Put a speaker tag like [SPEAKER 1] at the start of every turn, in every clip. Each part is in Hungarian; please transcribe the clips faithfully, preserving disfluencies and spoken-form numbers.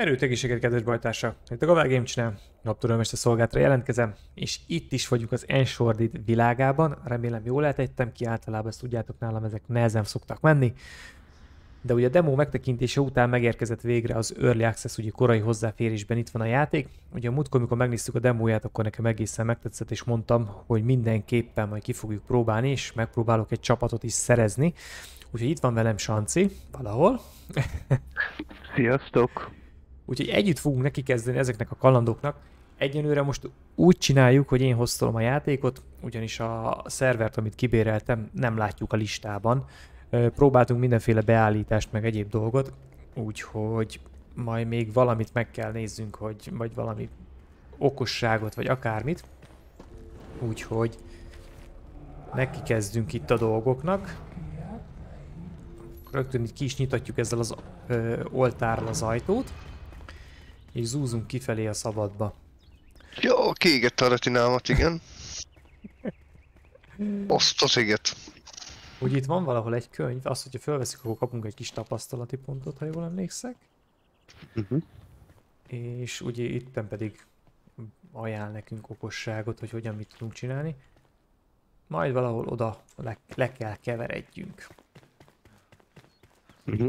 [SPEAKER 1] Erőt, egészséget, kedves bajtársa! Itt a Gavel Game Channel, naptörőmester szolgálatra jelentkezem, és itt is vagyunk az Enshrouded világában. Remélem jól eltettem ki, általában ezt tudjátok, nálam ezek nehezen szoktak menni. De ugye a demo megtekintése után megérkezett végre az Early Access, ugye korai hozzáférésben itt van a játék. Ugye a múltkor, amikor megnéztük a demóját, akkor nekem egészen megtetszett, és mondtam, hogy mindenképpen majd ki fogjuk próbálni, és megpróbálok egy csapatot is szerezni. Úgyhogy itt van velem Sanci, valahol.
[SPEAKER 2] Sziasztok!
[SPEAKER 1] Úgyhogy együtt fogunk neki kezdeni ezeknek a kalandoknak. Egyenlőre most úgy csináljuk, hogy én hoztolom a játékot, ugyanis a szervert, amit kibéreltem, nem látjuk a listában. Próbáltunk mindenféle beállítást, meg egyéb dolgot, úgyhogy majd még valamit meg kell nézzünk, hogy vagy valami okosságot, vagy akármit. Úgyhogy neki kezdünk itt a dolgoknak. Rögtön itt ki is nyitatjuk ezzel az ö, oltárral az ajtót, és zúzunk kifelé a szabadba.
[SPEAKER 2] Jó, kiégett a retinámat, igen. Azt az éget.
[SPEAKER 1] Úgy itt van valahol egy könyv, azt, hogyha felveszik, akkor kapunk egy kis tapasztalati pontot, ha jól emlékszek.
[SPEAKER 2] Uh-huh.
[SPEAKER 1] És ugye itten pedig ajánl nekünk okosságot, hogy hogyan mit tudunk csinálni. Majd valahol oda le, le kell keveredjünk.
[SPEAKER 2] Uh-huh.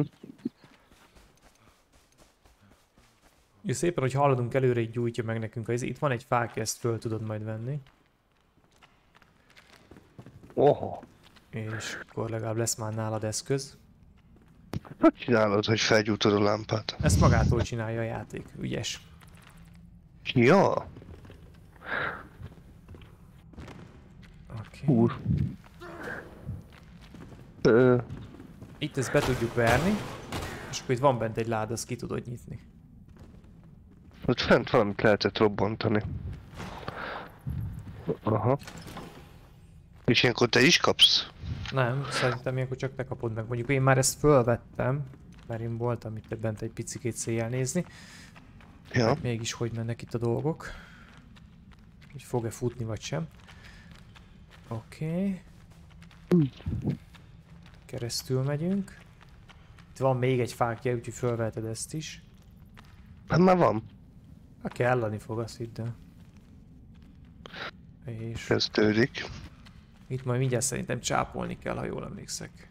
[SPEAKER 1] Ugye szépen, hogy haladunk előre, így gyújtja meg nekünk. Itt van egy fákja, ezt föl tudod majd venni.
[SPEAKER 2] Oha.
[SPEAKER 1] És akkor legalább lesz már nálad eszköz.
[SPEAKER 2] Hogy csinálod, hogy felgyújtod a lámpát?
[SPEAKER 1] Ezt magától csinálja a játék. Ügyes.
[SPEAKER 2] Ja.
[SPEAKER 1] Okay.
[SPEAKER 2] Úr. Ö...
[SPEAKER 1] Itt ezt be tudjuk verni. És akkor itt van bent egy láda, azt ki tudod nyitni.
[SPEAKER 2] Ott fent valamit lehetett robbantani. Aha. És ilyenkor te is kapsz?
[SPEAKER 1] Nem, szerintem ilyenkor csak te kapod meg. Mondjuk én már ezt fölvettem, mert én voltam itt bent egy picikét széjjel nézni.
[SPEAKER 2] Ja.
[SPEAKER 1] Hát mégis hogy mennek itt a dolgok. Hogy fog-e futni vagy sem. Oké. Okay. Keresztül megyünk. Itt van még egy fákja, úgyhogy fölveheted ezt is.
[SPEAKER 2] Hát már van.
[SPEAKER 1] Ha kelleni fog, azt hidd el. És
[SPEAKER 2] Kezdődik.
[SPEAKER 1] itt majd mindjárt szerintem csápolni kell, ha jól emlékszek.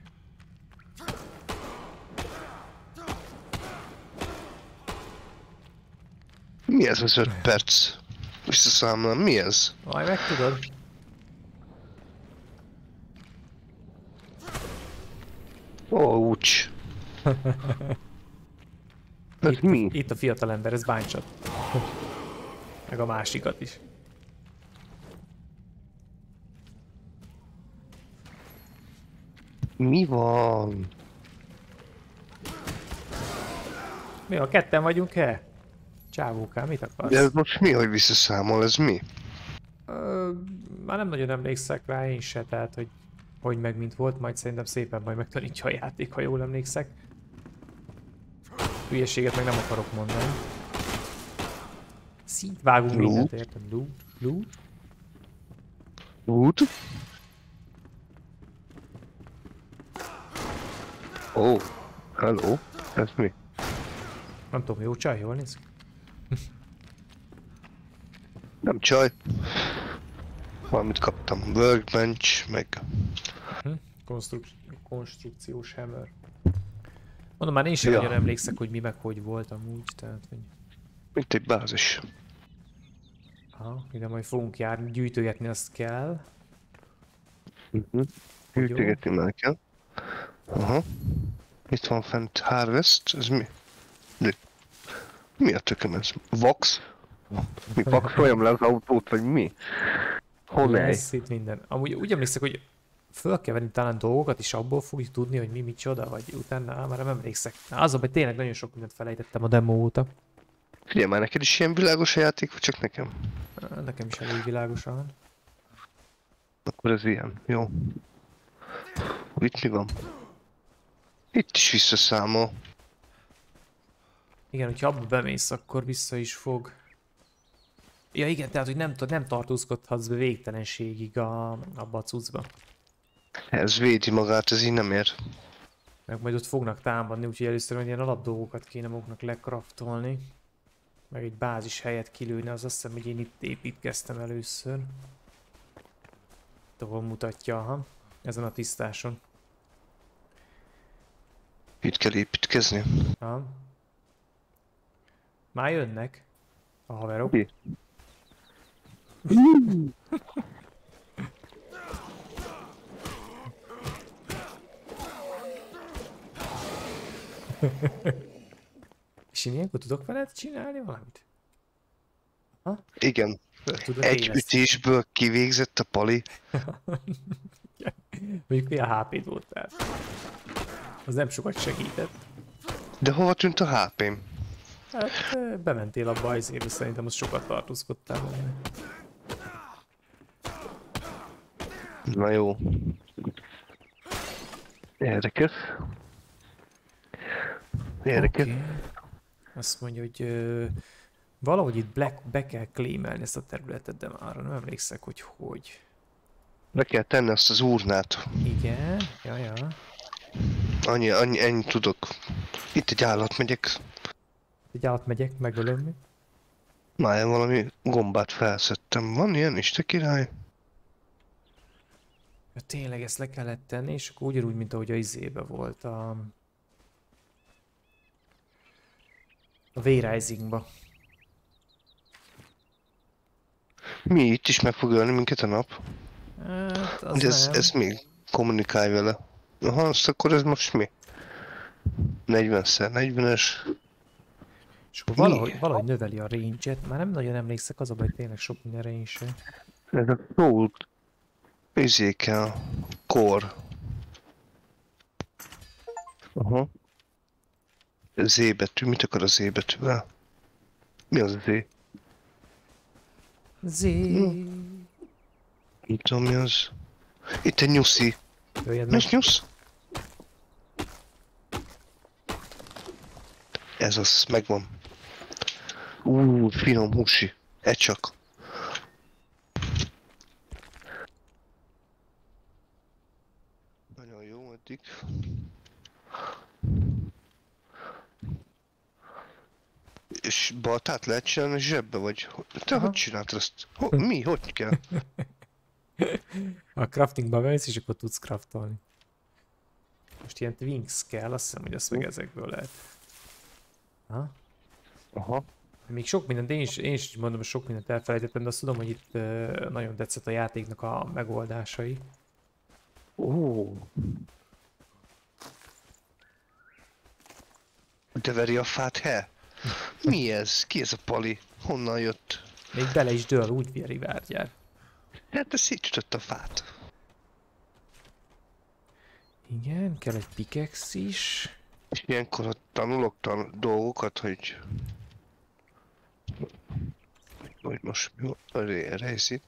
[SPEAKER 2] Mi ez az öt perc? Visszaszámlám, mi ez?
[SPEAKER 1] Majd megtudod.
[SPEAKER 2] Ó, úgy. Ez
[SPEAKER 1] Itt,
[SPEAKER 2] mi?
[SPEAKER 1] itt a fiatalember, ez báncsat. Meg a másikat is.
[SPEAKER 2] Mi van?
[SPEAKER 1] Mi, a ketten vagyunk-e? Csávókám, mit akarsz?
[SPEAKER 2] De ez most mi, hogy visszaszámol, ez mi?
[SPEAKER 1] Ö, már nem nagyon emlékszek rá, én se, tehát hogy hogy meg mint volt, majd szerintem szépen majd megtanítja a játék, ha jól emlékszek. Hülyeséget meg nem akarok mondani. Szítvágunk
[SPEAKER 2] Loot.
[SPEAKER 1] mindent, értem? Loot? Loot?
[SPEAKER 2] Út? Ó, oh, hello, ez mi?
[SPEAKER 1] Nem tudom, jó csaj, jól néz ki?
[SPEAKER 2] Nem csaj. Valamit kaptam. Workbench, meg...
[SPEAKER 1] Hm? Konstruk konstrukciós hammer. Mondom, már én sem
[SPEAKER 2] Ja.
[SPEAKER 1] nagyon emlékszek, hogy mi meg hogy volt amúgy, tehát hogy...
[SPEAKER 2] Mint egy bázis.
[SPEAKER 1] Aha, ide majd fogunk járni, gyűjtögetni azt kell.
[SPEAKER 2] Uh-huh. Gyűjtögetni már kell. Aha. Itt van fent Harvest, ez mi? De... Mi a tököm ez? Vox? Mi vaxoljam le az autót, vagy mi? Honnan?
[SPEAKER 1] Lesz itt minden. Amúgy úgy emlékszek, hogy föl kell venni talán dolgokat, és abból fogjuk tudni, hogy mi micsoda, vagy utána, á, már nem emlékszek. Na, az a baj, tényleg nagyon sok mindent felejtettem a demo óta.
[SPEAKER 2] Figyelj már, neked is ilyen világos a játék, vagy csak nekem?
[SPEAKER 1] Á, nekem is elég világosan.
[SPEAKER 2] Akkor ez ilyen, jó. Itt mi van? Itt is visszaszámol.
[SPEAKER 1] Igen, hogyha abba bemész, akkor vissza is fog. Ja igen, tehát hogy nem, nem tartózkodhatsz be végtelenségig a, abba a cuccba.
[SPEAKER 2] Ez védi magát, ez így nem ér.
[SPEAKER 1] Meg majd ott fognak támadni, úgyhogy először majd ilyen alapdolgokat kéne maguknak lekraftolni. Meg egy bázis helyet kilőni, az azt hiszem, hogy én itt építkeztem először. Itt ahol mutatja, aha. Ezen a tisztáson.
[SPEAKER 2] Itt kell építkezni.
[SPEAKER 1] Aha. Már jönnek a haverok.
[SPEAKER 2] Mi?
[SPEAKER 1] És én ilyenkor tudok veled csinálni valamit? Ha?
[SPEAKER 2] Igen.
[SPEAKER 1] Tudod
[SPEAKER 2] Egy
[SPEAKER 1] éleszteni.
[SPEAKER 2] ütésből kivégzett a pali.
[SPEAKER 1] Mondjuk milyen há pé-d voltál. Az nem sokat segített.
[SPEAKER 2] De hova tűnt a há pém?
[SPEAKER 1] Hát ö, bementél abba azért, szerintem az sokat tartózkodtál benne.
[SPEAKER 2] Na jó. Érdekes. Érdekes.
[SPEAKER 1] Okay. Azt mondja, hogy ö, valahogy itt Black be kell claimelni ezt a területet, de már nem emlékszek, hogy hogy.
[SPEAKER 2] Le kell tenni azt az urnát.
[SPEAKER 1] Igen, ja, ja.
[SPEAKER 2] Annyi, annyi, ennyi tudok. Itt egy állat megyek.
[SPEAKER 1] Egy átmegyek, megölöm mi?
[SPEAKER 2] Már valami gombát felszettem. Van ilyen is, te király?
[SPEAKER 1] Ja, tényleg ezt le kellett tenni, és akkor ugyanúgy, mint ahogy a izébe volt a... A V-Risingba.
[SPEAKER 2] Mi itt is meg fog ölni minket a nap?
[SPEAKER 1] Hát, az
[SPEAKER 2] De ez,
[SPEAKER 1] nem.
[SPEAKER 2] ez mi? Kommunikálj vele. Aha, azt akkor ez most mi? negyvenszer negyvenes.
[SPEAKER 1] És akkor valahogy, valahogy növeli a range-et. Már nem nagyon emlékszek, az a baj, tényleg sok minden range.
[SPEAKER 2] Ez a soul. Izé kell. Core. Aha. Z betű. Mit akar a Z betűvel? Mi az a Z?
[SPEAKER 1] Z.
[SPEAKER 2] Nem tudom mi az. Itt egy nyuszi.
[SPEAKER 1] Jöjjed
[SPEAKER 2] Mi
[SPEAKER 1] meg.
[SPEAKER 2] az nyusz? Ez az, megvan. Ú, finom húsi. Egy csak. Nagyon jó eddig. És baltát lehet csinálni zsebbe, vagy? Te
[SPEAKER 1] Aha.
[SPEAKER 2] hogy csináltad ezt? Ho, mi? Hogy kell?
[SPEAKER 1] A craftingba bemész, és akkor tudsz craftolni. Most ilyen twinks kell, azt hiszem, hogy azt meg ezekből lehet. Ha?
[SPEAKER 2] Aha.
[SPEAKER 1] Még sok mindent, én is, én is mondom, hogy sok mindent elfelejtettem, de azt tudom, hogy itt uh, nagyon tetszett a játéknak a megoldásai.
[SPEAKER 2] Ó. De veri a fát, he? Mi ez? Ki ez a pali? Honnan jött?
[SPEAKER 1] Még bele is dől, úgy véri várgyár.
[SPEAKER 2] Hát ez szétütött a fát.
[SPEAKER 1] Igen, kell egy pickaxe is.
[SPEAKER 2] És ilyenkor ott tanulok tan dolgokat, hogy... Hogy most mi van? A rejszi.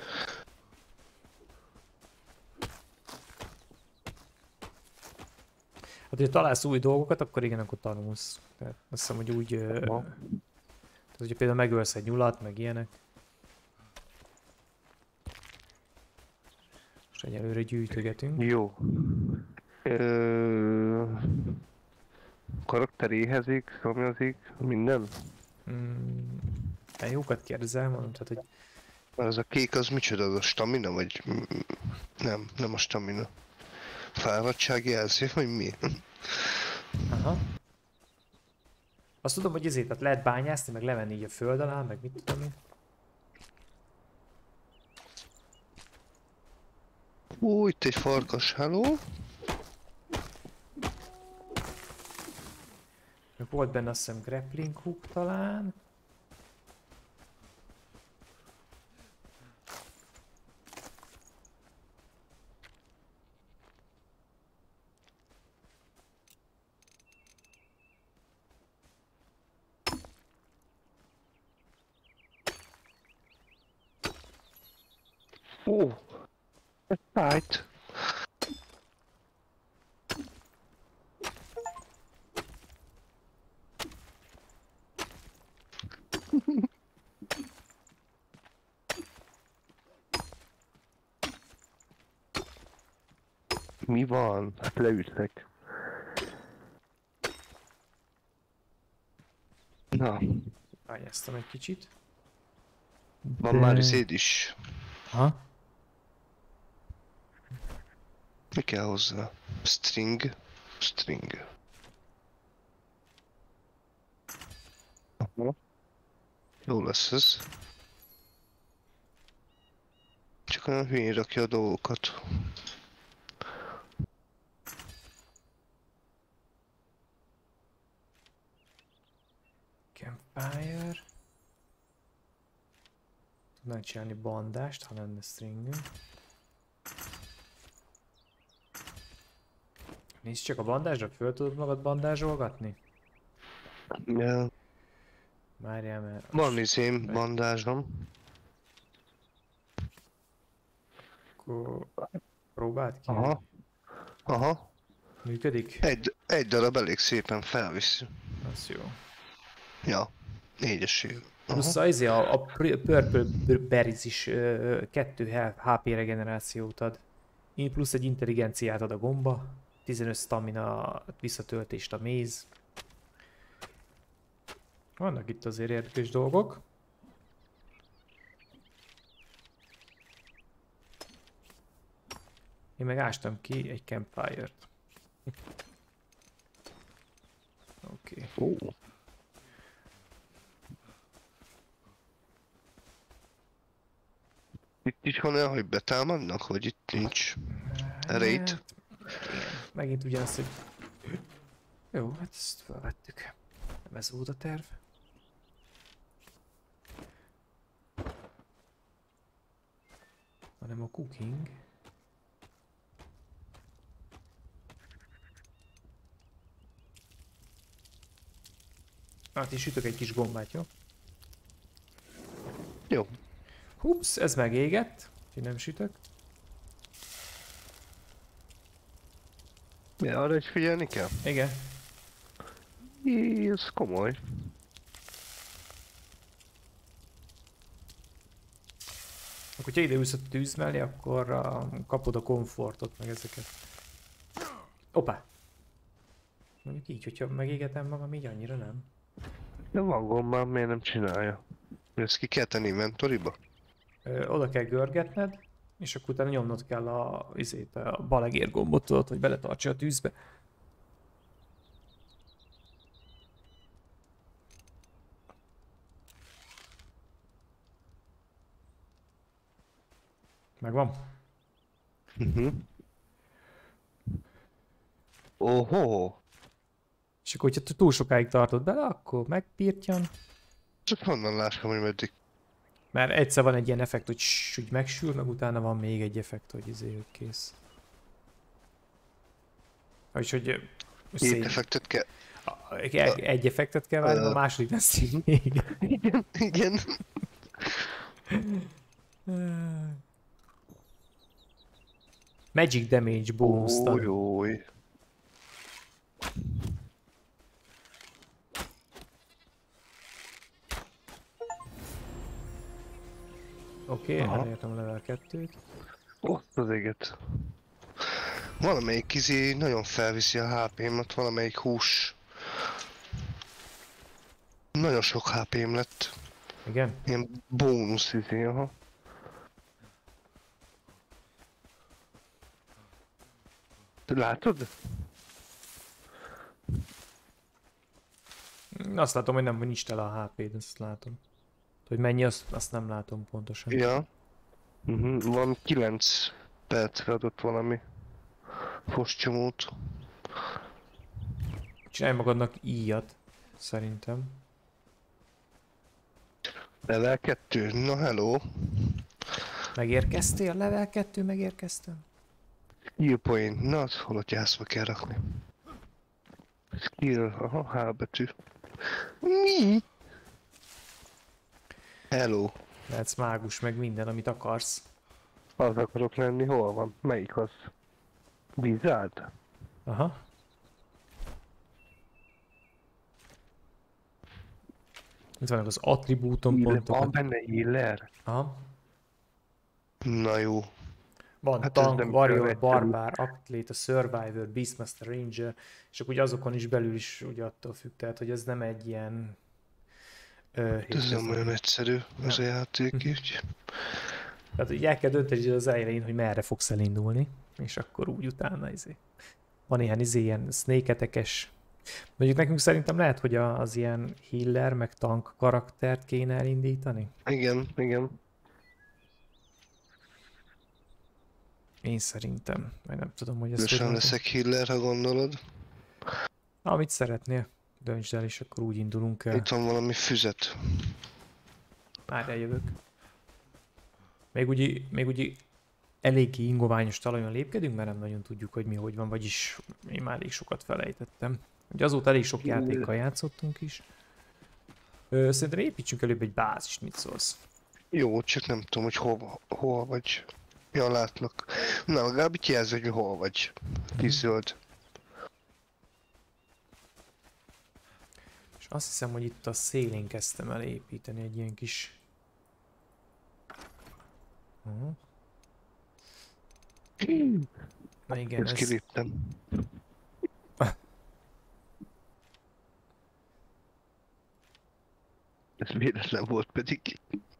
[SPEAKER 1] Hát, hogyha találsz új dolgokat, akkor igen, akkor tanulsz. Tehát azt hiszem, hogy úgy... Uh, tehát, hogyha például megölsz egy nyulat, meg ilyenek. Most egyelőre gyűjtögetünk.
[SPEAKER 2] Jó. Ö... Karakter éhezik, szomjazik, minden?
[SPEAKER 1] Mm, hát jókat kérdezel, mondom, tehát, hogy
[SPEAKER 2] Az a kék az micsoda, az a stamina, vagy... Nem, nem a stamina. Fáradtság jelzi, vagy mi?
[SPEAKER 1] aha. Azt tudom, hogy ezért tehát lehet bányászni, meg levenni így a föld alá, meg mit tudom én.
[SPEAKER 2] Ó, itt egy farkas, hello?
[SPEAKER 1] Meg volt benne azt hiszem grappling hook talán.
[SPEAKER 2] Ó, ez tight. Mi van? Hát leütlek. Na,
[SPEAKER 1] Ágyáztam egy kicsit.
[SPEAKER 2] van már izéd is.
[SPEAKER 1] Ha?
[SPEAKER 2] Mi kell hozzá? String. String. Aha. Jó lesz ez. Csak olyan hülyén rakja a dolgokat.
[SPEAKER 1] Campfire. Tudnánk csinálni bandást, ha lenne stringünk. Nézd csak a bandázsra, föl tudod magad bandázsolgatni?
[SPEAKER 2] Ja.
[SPEAKER 1] Várjál, mert...
[SPEAKER 2] Van izém, bandázsom.
[SPEAKER 1] Akkor próbáld ki.
[SPEAKER 2] Aha. Aha.
[SPEAKER 1] Működik?
[SPEAKER 2] Egy, egy darab elég szépen felviszi.
[SPEAKER 1] Az jó.
[SPEAKER 2] Ja. Négyeség.
[SPEAKER 1] Plusz a, izé, a, a Purple Berries is ö, kettő há pé regenerációt ad. Én plusz egy intelligenciát ad a gomba. tizenöt stamina visszatöltést a méz. Vannak itt azért érdekes dolgok. Én meg ástam ki egy campfire-t. Oké. Okay.
[SPEAKER 2] Oh. Itt is van olyan, hogy betámadnak, vagy itt nincs raid?
[SPEAKER 1] Hát, megint ugyanazt, hogy... Jó, hát ezt felvettük. Nem ez volt a terv. Hanem a cooking. Hát is sütök egy kis gombát, jó?
[SPEAKER 2] Jó.
[SPEAKER 1] Hups, ez megégett. Úgyhogy nem sütök.
[SPEAKER 2] Mi, arra is figyelni kell?
[SPEAKER 1] Igen.
[SPEAKER 2] Jé, ez komoly.
[SPEAKER 1] Akkor, hogyha ide ülsz a tűz mellé, akkor uh, kapod a komfortot, meg ezeket. Hoppá! Mondjuk így, hogyha megégetem magam, így annyira nem.
[SPEAKER 2] De van gombám, miért nem csinálja? Ezt ki kell tenni inventoryba?
[SPEAKER 1] Ö, oda kell görgetned, és akkor utána nyomnod kell a, izét, a balegér gombot, tudod, hogy beletartsa a tűzbe. Megvan?
[SPEAKER 2] Mhm. Uh Oho!
[SPEAKER 1] És akkor, hogyha túl sokáig tartod bele, akkor megpirtyan.
[SPEAKER 2] Csak honnan lássam, hogy meddig.
[SPEAKER 1] Mert egyszer van egy ilyen effekt, hogy, ss, hogy megsül, meg utána van még egy effekt, hogy izé, hogy kész. Vagyis, hogy... hogy
[SPEAKER 2] Két
[SPEAKER 1] szép.
[SPEAKER 2] effektet kell...
[SPEAKER 1] A- Egy effektet kell várni, a második lesz így még.
[SPEAKER 2] Igen, igen.
[SPEAKER 1] Magic damage bonus.
[SPEAKER 2] Ój, ój.
[SPEAKER 1] Oké,
[SPEAKER 2] Aha.
[SPEAKER 1] elértem a level kettőt.
[SPEAKER 2] Ott az éget. Valamelyik izé nagyon felviszi a há pémat, valamelyik hús. Nagyon sok há pém lett.
[SPEAKER 1] Igen?
[SPEAKER 2] Ilyen bónusz izé, aha. Te látod?
[SPEAKER 1] Azt látom, hogy nem, hogy nincs tele a há péd, azt látom. Hogy mennyi, azt, azt nem látom pontosan.
[SPEAKER 2] Ja. Uh-huh. Van kilenc percre adott valami foscsomót.
[SPEAKER 1] Csinálj magadnak íjat, szerintem.
[SPEAKER 2] Level kettő, na hello.
[SPEAKER 1] Megérkeztél? Level kettő, megérkeztem.
[SPEAKER 2] Skill point, na az hol ott jászva kell rakni. Skill, aha, H betű. Mi? Hello.
[SPEAKER 1] Lehetsz mágus, meg minden, amit akarsz.
[SPEAKER 2] Az akarok lenni, hol van? Melyik az? Wizard?
[SPEAKER 1] Aha. Itt vannak az attribúton
[SPEAKER 2] Van
[SPEAKER 1] pontokat.
[SPEAKER 2] benne healer?
[SPEAKER 1] Aha.
[SPEAKER 2] Na jó.
[SPEAKER 1] Van
[SPEAKER 2] Hát ez
[SPEAKER 1] tank,
[SPEAKER 2] nem
[SPEAKER 1] warrior,
[SPEAKER 2] követő.
[SPEAKER 1] barbár, athlete, survivor, beastmaster, ranger, és akkor ugye azokon is belül is ugye attól függ, tehát hogy ez nem egy ilyen
[SPEAKER 2] Ez nem olyan egyszerű, ez a játék így.
[SPEAKER 1] Tehát így el kell dönteni az elején, hogy merre fogsz elindulni, és akkor úgy utána izé. Van ilyen izé, ilyen snake-etekes. Mondjuk nekünk szerintem lehet, hogy az ilyen healer, meg tank karaktert kéne elindítani.
[SPEAKER 2] Igen, igen.
[SPEAKER 1] Én szerintem, meg nem tudom, hogy ez
[SPEAKER 2] Gyorsan leszek healer, ha gondolod.
[SPEAKER 1] Amit szeretnél, döntsd el, és akkor úgy indulunk el.
[SPEAKER 2] Itt van valami füzet.
[SPEAKER 1] Már eljövök. Még úgy, még úgy eléggé ingoványos talajon lépkedünk, mert nem nagyon tudjuk, hogy mi hogy van, vagyis én már elég sokat felejtettem. Ugye azóta elég sok játékkal játszottunk is. Ö, szerintem építsünk előbb egy bázist, mit szólsz?
[SPEAKER 2] Jó, csak nem tudom, hogy hol, hol vagy. Ja, látlak. Na, legalább itt jelzi, hogy hol vagy. Vízöld.
[SPEAKER 1] És azt hiszem, hogy itt a szélén kezdtem el építeni egy ilyen kis... Uh-huh. Na igen,
[SPEAKER 2] ezt
[SPEAKER 1] ez...
[SPEAKER 2] kiléptem. Ez véletlen volt pedig.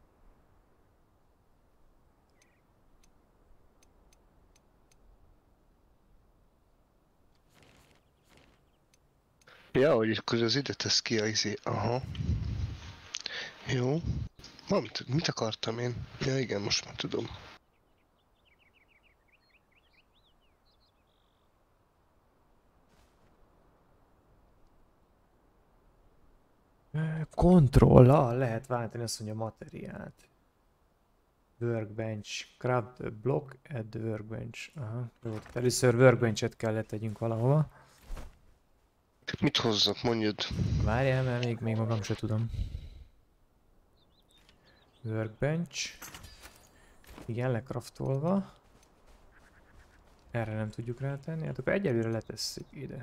[SPEAKER 2] Ja, hogy akkor az ide tesz ki a izé. Aha. Jó. Mit, mit akartam én? Ja igen, most már tudom.
[SPEAKER 1] Kontrollal lehet váltani azt mondja materiált. Workbench. Craft the block at the workbench. Aha. Jó, először workbenchet kellett tegyünk valahova.
[SPEAKER 2] Mit hozzak, mondjad?
[SPEAKER 1] Várjál, mert még, még magam se tudom. Workbench. Igen, lekraftolva. Erre nem tudjuk rátenni, hát akkor egyelőre letesszük ide.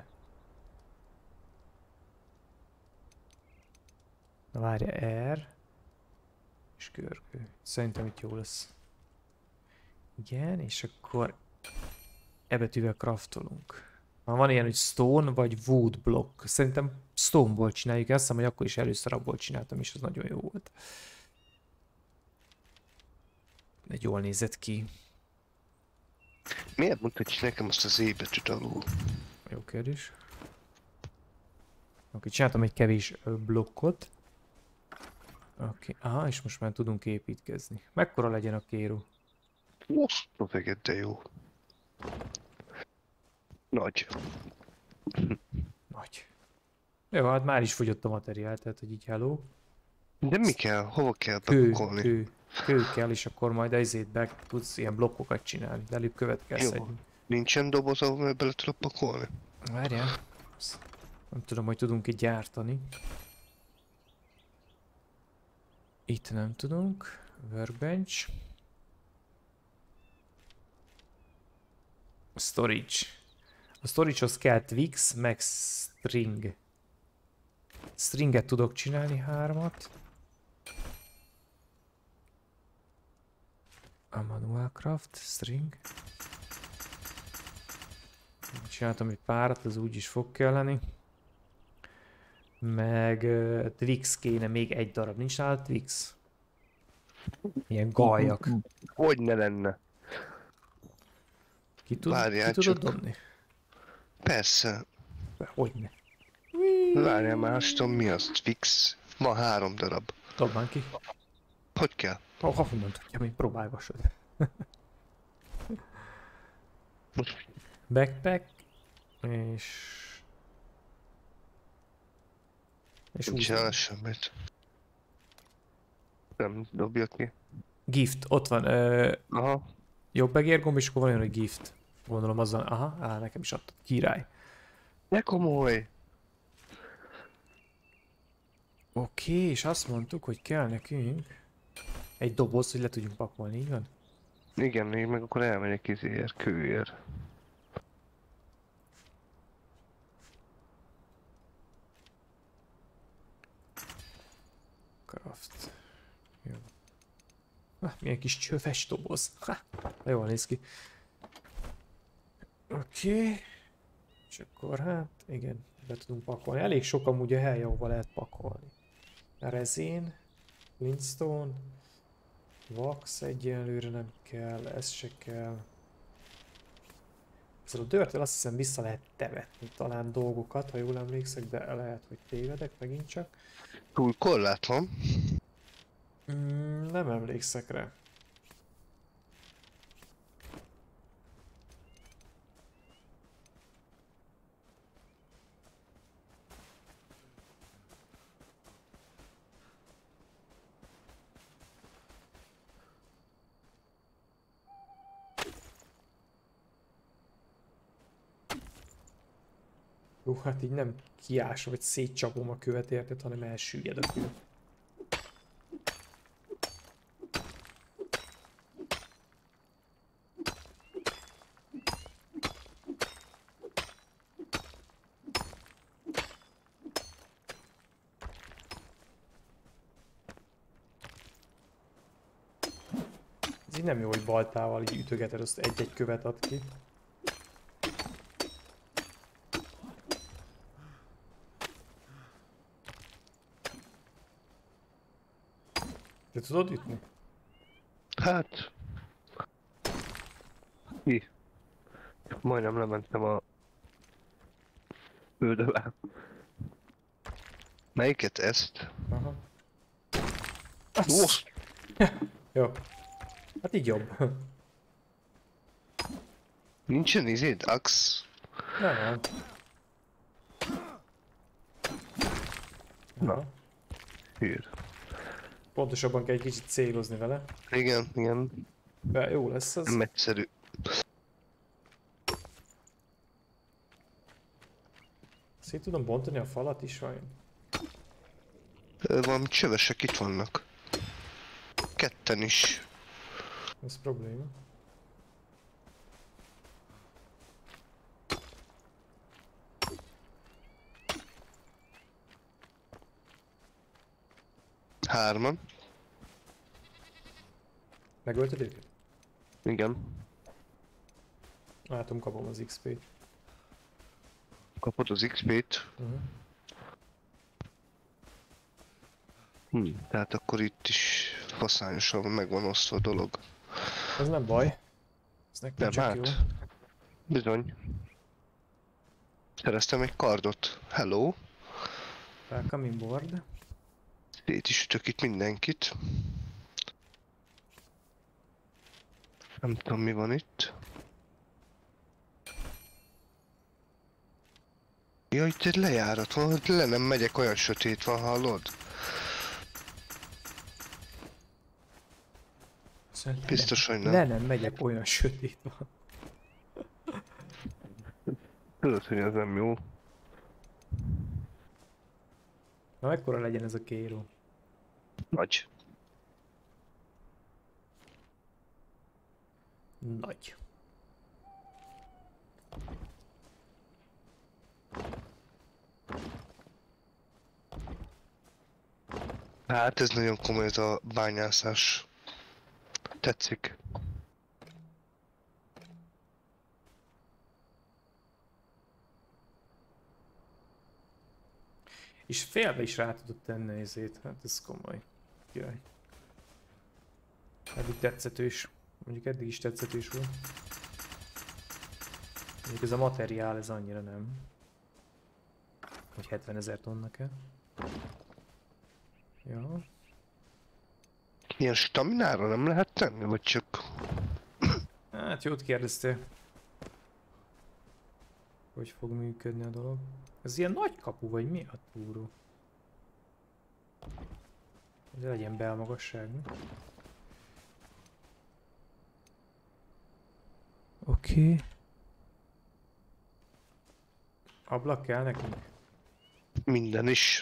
[SPEAKER 1] Na várja, R. És körkő. Szerintem itt jó lesz. Igen, és akkor e betűvel craftolunk. Már van ilyen, hogy stone vagy wood block. Szerintem stoneból csináljuk, azt hiszem, hogy akkor is először abból csináltam, és az nagyon jó volt. Egy jól nézett ki.
[SPEAKER 2] Miért mutatj nekem azt az E betűt alul?
[SPEAKER 1] Jó kérdés. Oké, csináltam egy kevés blokkot. Oké, aha, és most már tudunk építkezni. Mekkora legyen a kéró?
[SPEAKER 2] Most növeged, de jó. Nagy.
[SPEAKER 1] Nagy. Jó, hát már is fogyott a materiál, tehát hogy így hello.
[SPEAKER 2] De mi kell? Hova kell
[SPEAKER 1] Kő,
[SPEAKER 2] bepakolni?
[SPEAKER 1] kő, kő kell, és akkor majd ezért be tudsz ilyen blokkokat csinálni. De előbb követ kell
[SPEAKER 2] Jó.
[SPEAKER 1] szedni.
[SPEAKER 2] Nincsen doboz, ahol bele tudok pakolni?
[SPEAKER 1] Várjál. Nem tudom, hogy tudunk itt gyártani. Itt nem tudunk. Workbench. Storage. A storage-hoz kell Twix, meg string. Stringet tudok csinálni hármat. A manual craft, string. Csináltam egy párat, az úgyis fog kelleni. Meg uh, Twix kéne még egy darab. Nincs nálad Twix? Ilyen gajak.
[SPEAKER 2] Hogy ne lenne?
[SPEAKER 1] Ki, tud,
[SPEAKER 2] Várjál
[SPEAKER 1] ki tudod
[SPEAKER 2] csak.
[SPEAKER 1] dobni?
[SPEAKER 2] Persze.
[SPEAKER 1] Hogyne.
[SPEAKER 2] Várjál már, azt tudom mi az? Twix. Van három darab.
[SPEAKER 1] Dob már ki.
[SPEAKER 2] Hogy kell?
[SPEAKER 1] Ha, ha honnan tudja, még próbálgassad. Backpack. És... És
[SPEAKER 2] Nincs
[SPEAKER 1] húzom.
[SPEAKER 2] el semmit. Nem dobja ki.
[SPEAKER 1] Gift, ott van. Ö,
[SPEAKER 2] Aha.
[SPEAKER 1] jobb begérgomb, és akkor van olyan, hogy gift. Gondolom azzal, aha, á, nekem is adtad. Király.
[SPEAKER 2] Ne komoly!
[SPEAKER 1] Oké, okay, és azt mondtuk, hogy kell nekünk egy doboz, hogy le tudjunk pakolni, így van?
[SPEAKER 2] Igen, még meg akkor elmegyek izéért, kőért.
[SPEAKER 1] Craft. Jó. Ah, milyen kis csöves doboz. Ha, jól néz ki. Oké. Okay. És akkor hát, igen, be tudunk pakolni. Elég sok amúgy a hely, ahova lehet pakolni. Rezin, Flintstone, Wax egyenlőre nem kell, ez se kell. Ezzel a dörttel azt hiszem vissza lehet temetni talán dolgokat, ha jól emlékszek, de lehet, hogy tévedek megint csak.
[SPEAKER 2] Túl korlátlan.
[SPEAKER 1] Mm, nem emlékszek rá. Jó, hát így nem kiásom, vagy szétcsapom a követ, érted, hanem elsüllyed a kő. Ez így nem jó, hogy baltával így ütögeted, azt egy-egy követ ad ki. Te tudod ütni?
[SPEAKER 2] Hát... Ki? Majdnem lementem a... Földbe. Melyiket? Ezt?
[SPEAKER 1] Aha.
[SPEAKER 2] Ó!
[SPEAKER 1] Jó. Hát így jobb.
[SPEAKER 2] Nincsen izéd? Ax?
[SPEAKER 1] Nem, nem.
[SPEAKER 2] Na. Hűr.
[SPEAKER 1] Pontosabban kell egy kicsit célozni vele.
[SPEAKER 2] Igen, igen.
[SPEAKER 1] De jó lesz az.
[SPEAKER 2] Nem egyszerű.
[SPEAKER 1] Szét tudom bontani a falat is vajon?
[SPEAKER 2] Ö, Valami csövesek itt vannak. Ketten is.
[SPEAKER 1] Ez probléma.
[SPEAKER 2] Hárman.
[SPEAKER 1] Megölted őket?
[SPEAKER 2] Igen.
[SPEAKER 1] Látom, kapom az iksz pét.
[SPEAKER 2] Kapod az iksz pét.
[SPEAKER 1] Uh-huh.
[SPEAKER 2] Hm, tehát akkor itt is faszányosan meg van osztva a dolog.
[SPEAKER 1] Ez nem baj. Ez nekem
[SPEAKER 2] Nem
[SPEAKER 1] csak
[SPEAKER 2] hát.
[SPEAKER 1] jó.
[SPEAKER 2] Bizony. Szereztem egy kardot. Hello.
[SPEAKER 1] Welcome in board.
[SPEAKER 2] Szét is ütök itt mindenkit. Nem tudom mi van itt. Ja, itt egy lejárat van, hogy le nem megyek, olyan sötét van, hallod?
[SPEAKER 1] Szóval le
[SPEAKER 2] Biztos, hogy nem.
[SPEAKER 1] Le nem megyek, olyan sötét van.
[SPEAKER 2] Tudod, hogy ez nem jó.
[SPEAKER 1] Na mekkora legyen ez a kéró?
[SPEAKER 2] Nagy.
[SPEAKER 1] Nagy.
[SPEAKER 2] Hát ez nagyon komoly, ez a bányászás. Tetszik.
[SPEAKER 1] És félbe is rá tudod tenni ezért, hát ez komoly. Király. Eddig tetszetős. Mondjuk eddig is tetszetős volt. Mondjuk ez a materiál, ez annyira nem. Hogy hetvenezer tonna kell. Ja.
[SPEAKER 2] Ilyen staminára nem lehet tenni, vagy csak...
[SPEAKER 1] Hát jót kérdeztél. Hogy fog működni a dolog? Ez ilyen nagy kapu, vagy mi a túró? De legyen be a magasság, mi? Oké. Okay. Ablak kell nekünk?
[SPEAKER 2] Minden is.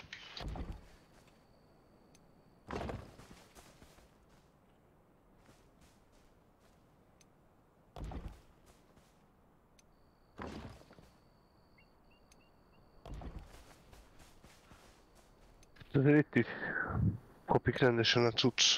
[SPEAKER 2] Azért itt is kopik rendesen a cucc.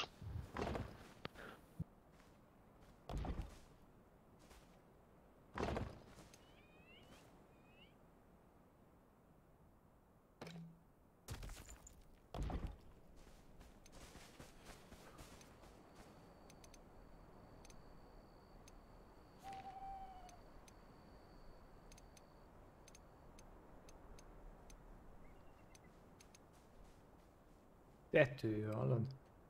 [SPEAKER 1] Tető, hallod?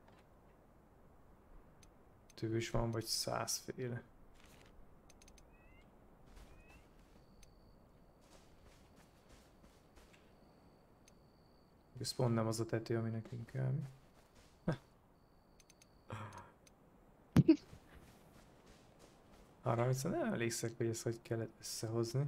[SPEAKER 1] Tető is van, vagy százféle. Ez pont nem az a tető, ami nekünk kell. Arra viszont nem emlékszek, hogy ezt hogy kellett összehozni.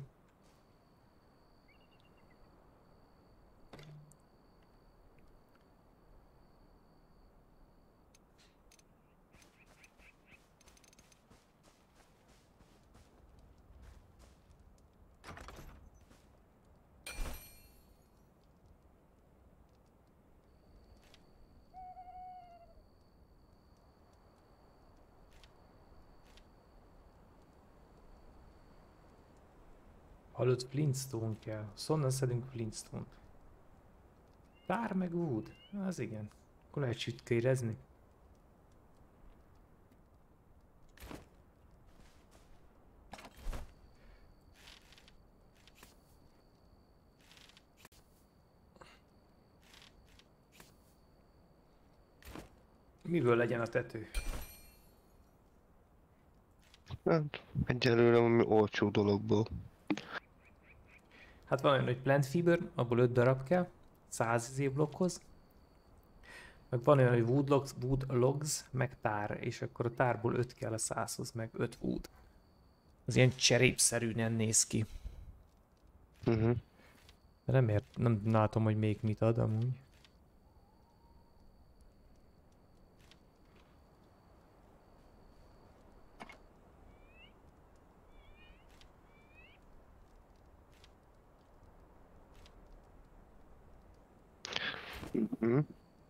[SPEAKER 1] Hallott, Flintstone kell. Honnan szedünk Flintstone-t? Tár meg wood? Az igen. Akkor lehet sütkérezni. Miből legyen a tető?
[SPEAKER 2] Hát, egyelőre valami olcsó dologból.
[SPEAKER 1] Hát van olyan, hogy plant fiber, abból öt darab kell, száz év blokkhoz. Meg van olyan, hogy wood logs, wood logs, meg tár, és akkor a tárból öt kell a százhoz, meg öt wood. Az ilyen cserépszerűen néz ki.
[SPEAKER 2] Uh-huh.
[SPEAKER 1] De nem ért, nem látom, hogy még mit ad amúgy.
[SPEAKER 2] Uh-huh.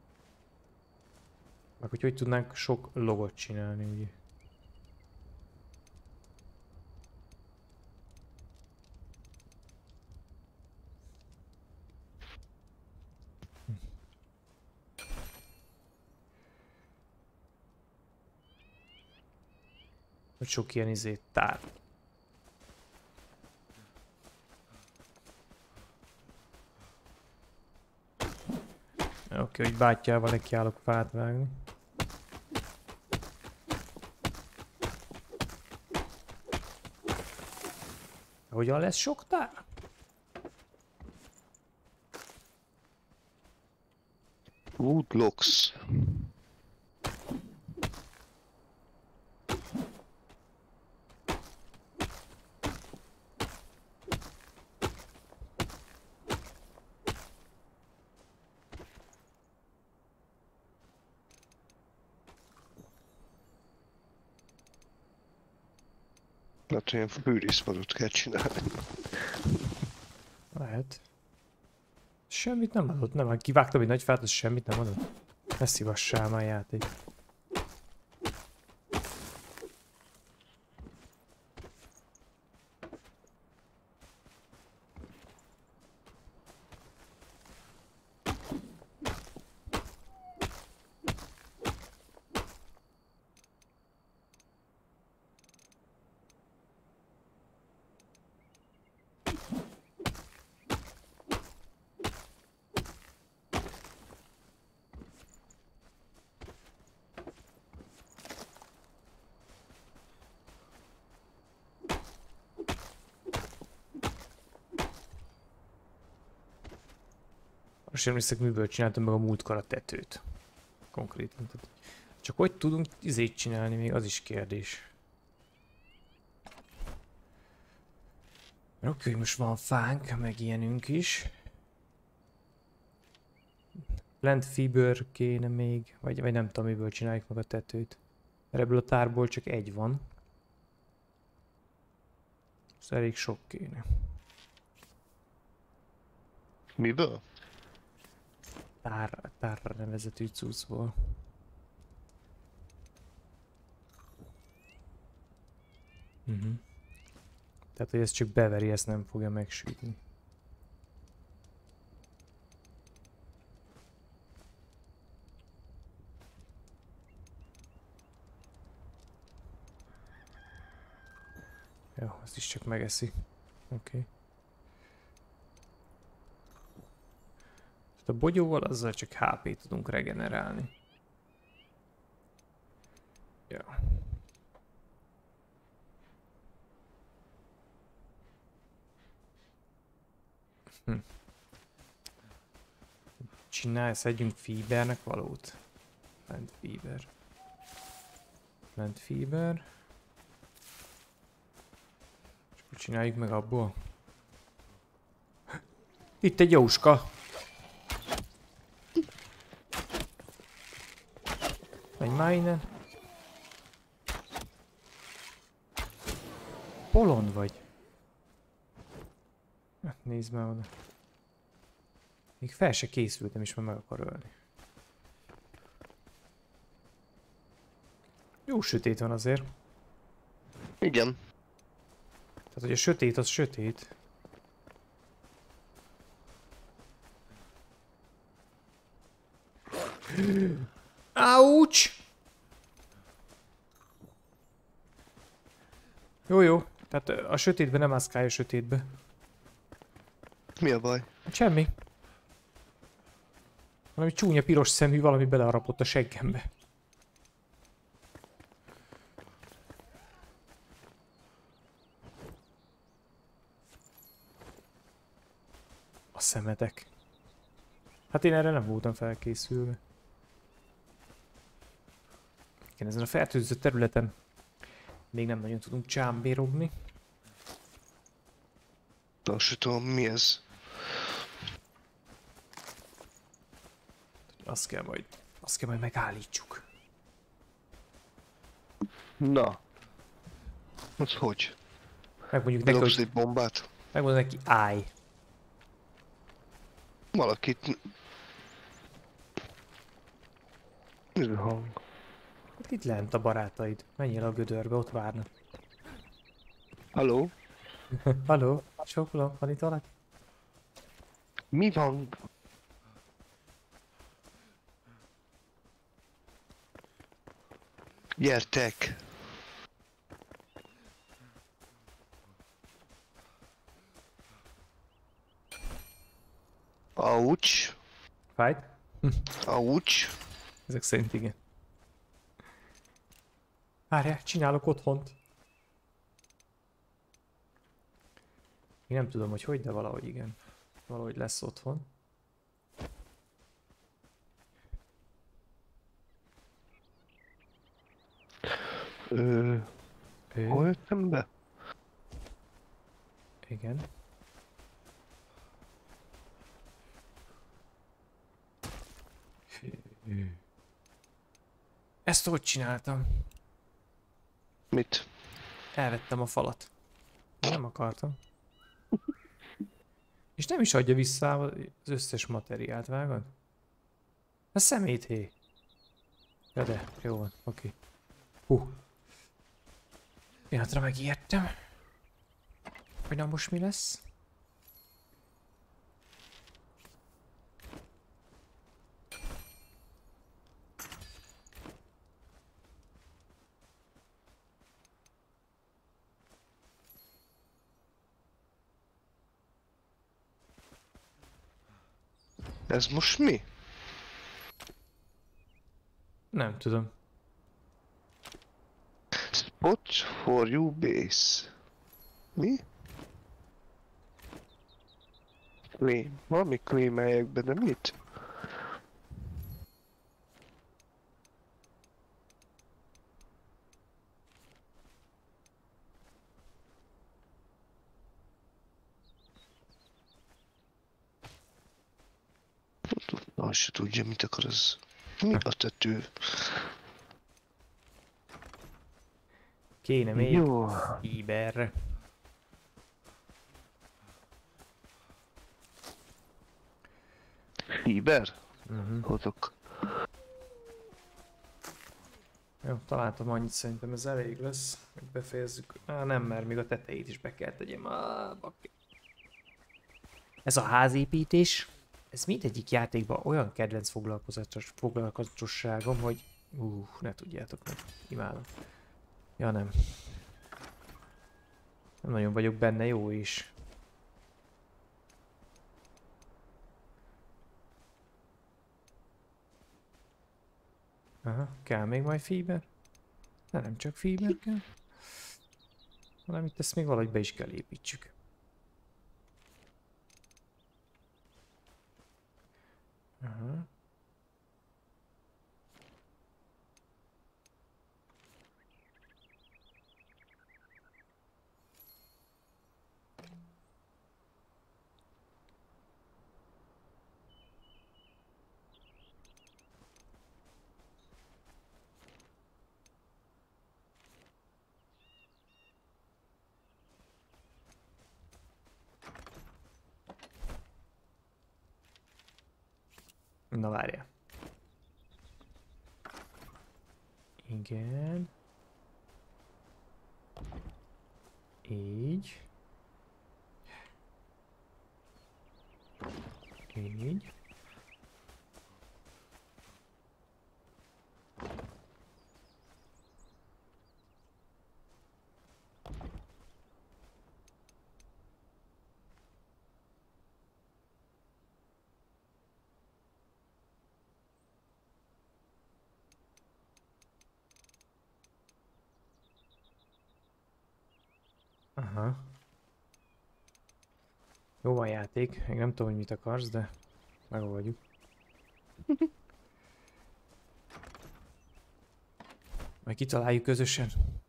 [SPEAKER 1] Meg hogy hogy tudnánk sok logot csinálni, ugye? Hogy sok ilyen izét tár. Oké, okay, hogy bátyjával nekiállok fát vágni. Hogyan lesz sok tár?
[SPEAKER 2] Wood logs. Hát olyan fűrészpadot kell csinálni.
[SPEAKER 1] Lehet. Semmit nem adott, nem. Kivágtam egy nagy fát, az semmit nem adott. Ne szívassál már játék. Most emlékszek, miből csináltam meg a múltkor a tetőt. Konkrétan. Csak hogy tudunk izét csinálni még, az is kérdés. Oké, most van fánk, meg ilyenünk is. Plant fiber kéne még, vagy, vagy nem tudom, miből csináljuk meg a tetőt. Mert ebből a tárból csak egy van. Ez elég sok kéne.
[SPEAKER 2] Miből?
[SPEAKER 1] Tár, tárra nevezetű cuccból. Uh-huh. Tehát, hogy ez csak beveri, ezt nem fogja megsütni. Jó, ezt is csak megeszi. Oké. Okay. A bogyóval azzal csak há pét tudunk regenerálni. Ja. Hm. Csinálj, szedjünk fíbernek valót. Lent fíber. Lent fíber. És akkor csináljuk meg abból. Itt egy jóska. Menj már innen. Bolond vagy. Hát nézd már oda. Még fel se készültem és már meg akar ölni. Jó sötét van azért.
[SPEAKER 2] Igen.
[SPEAKER 1] Tehát hogy a sötét az sötét. Ouch! Jó, jó. Tehát a sötétbe nem mászkálj a sötétbe.
[SPEAKER 2] Mi a baj?
[SPEAKER 1] Semmi. Valami csúnya piros szemű valami beleharapott a seggembe. A szemetek. Hát én erre nem voltam felkészülve. Igen, ezen a fertőzött területen még nem nagyon tudunk csámbérogni.
[SPEAKER 2] Azt sem tudom, mi ez.
[SPEAKER 1] Azt kell majd, azt kell majd megállítsuk.
[SPEAKER 2] Na. Az hogy?
[SPEAKER 1] Megmondjuk neki,
[SPEAKER 2] Dobsz
[SPEAKER 1] hogy...
[SPEAKER 2] egy bombát?
[SPEAKER 1] Megmondjuk neki, állj.
[SPEAKER 2] Valakit... Mi a hang?
[SPEAKER 1] Hát itt lent a barátaid. Menjél a gödörbe, ott várnak.
[SPEAKER 2] Halló?
[SPEAKER 1] Halló? Sokulom, van itt valaki?
[SPEAKER 2] Mi van? Gyertek! Ouch!
[SPEAKER 1] Fájt?
[SPEAKER 2] Ouch!
[SPEAKER 1] Ezek szerint igen. Várjál, csinálok otthont. Én nem tudom, hogy hogy, de valahogy igen. Valahogy lesz otthon.
[SPEAKER 2] Ö...
[SPEAKER 1] Ő,
[SPEAKER 2] Hol jöttem be?
[SPEAKER 1] igen. Ezt hogy csináltam?
[SPEAKER 2] Mit?
[SPEAKER 1] Elvettem a falat. Nem akartam. És nem is adja vissza az összes materiált, vágod? A szeméthé. Ja de, jó van, oké. Hú. Pillanatra megijedtem. Hogy na most mi lesz?
[SPEAKER 2] Ez most mi?
[SPEAKER 1] Nem tudom.
[SPEAKER 2] Spot for you base. Mi? Claim. Valami claimeljek be, de mit? Azt se tudja, mit akar ez. Mi a tető?
[SPEAKER 1] Kéne még
[SPEAKER 2] Jó.
[SPEAKER 1] Iberre.
[SPEAKER 2] Fiber?
[SPEAKER 1] Uh-huh.
[SPEAKER 2] Hozok.
[SPEAKER 1] Jó, találtam annyit, szerintem ez elég lesz. Hogy befejezzük. Á, nem, mert még a tetejét is be kell tegyem. Á, baki. Ez a házépítés, ez mindegyik játékban olyan kedvenc foglalkozatos, foglalkozatosságom, hogy uh, ne tudjátok meg. Imádom. Ja nem. Nem nagyon vagyok benne jó is. Aha, kell még majd fiber? De nem csak fiber kell, hanem itt ezt még valahogy be is kell építsük. Aha. Na várjál. Igen. Így. Így. Aha. Jó a játék, még nem tudom, hogy mit akarsz, de megoldjuk. Majd kitaláljuk közösen.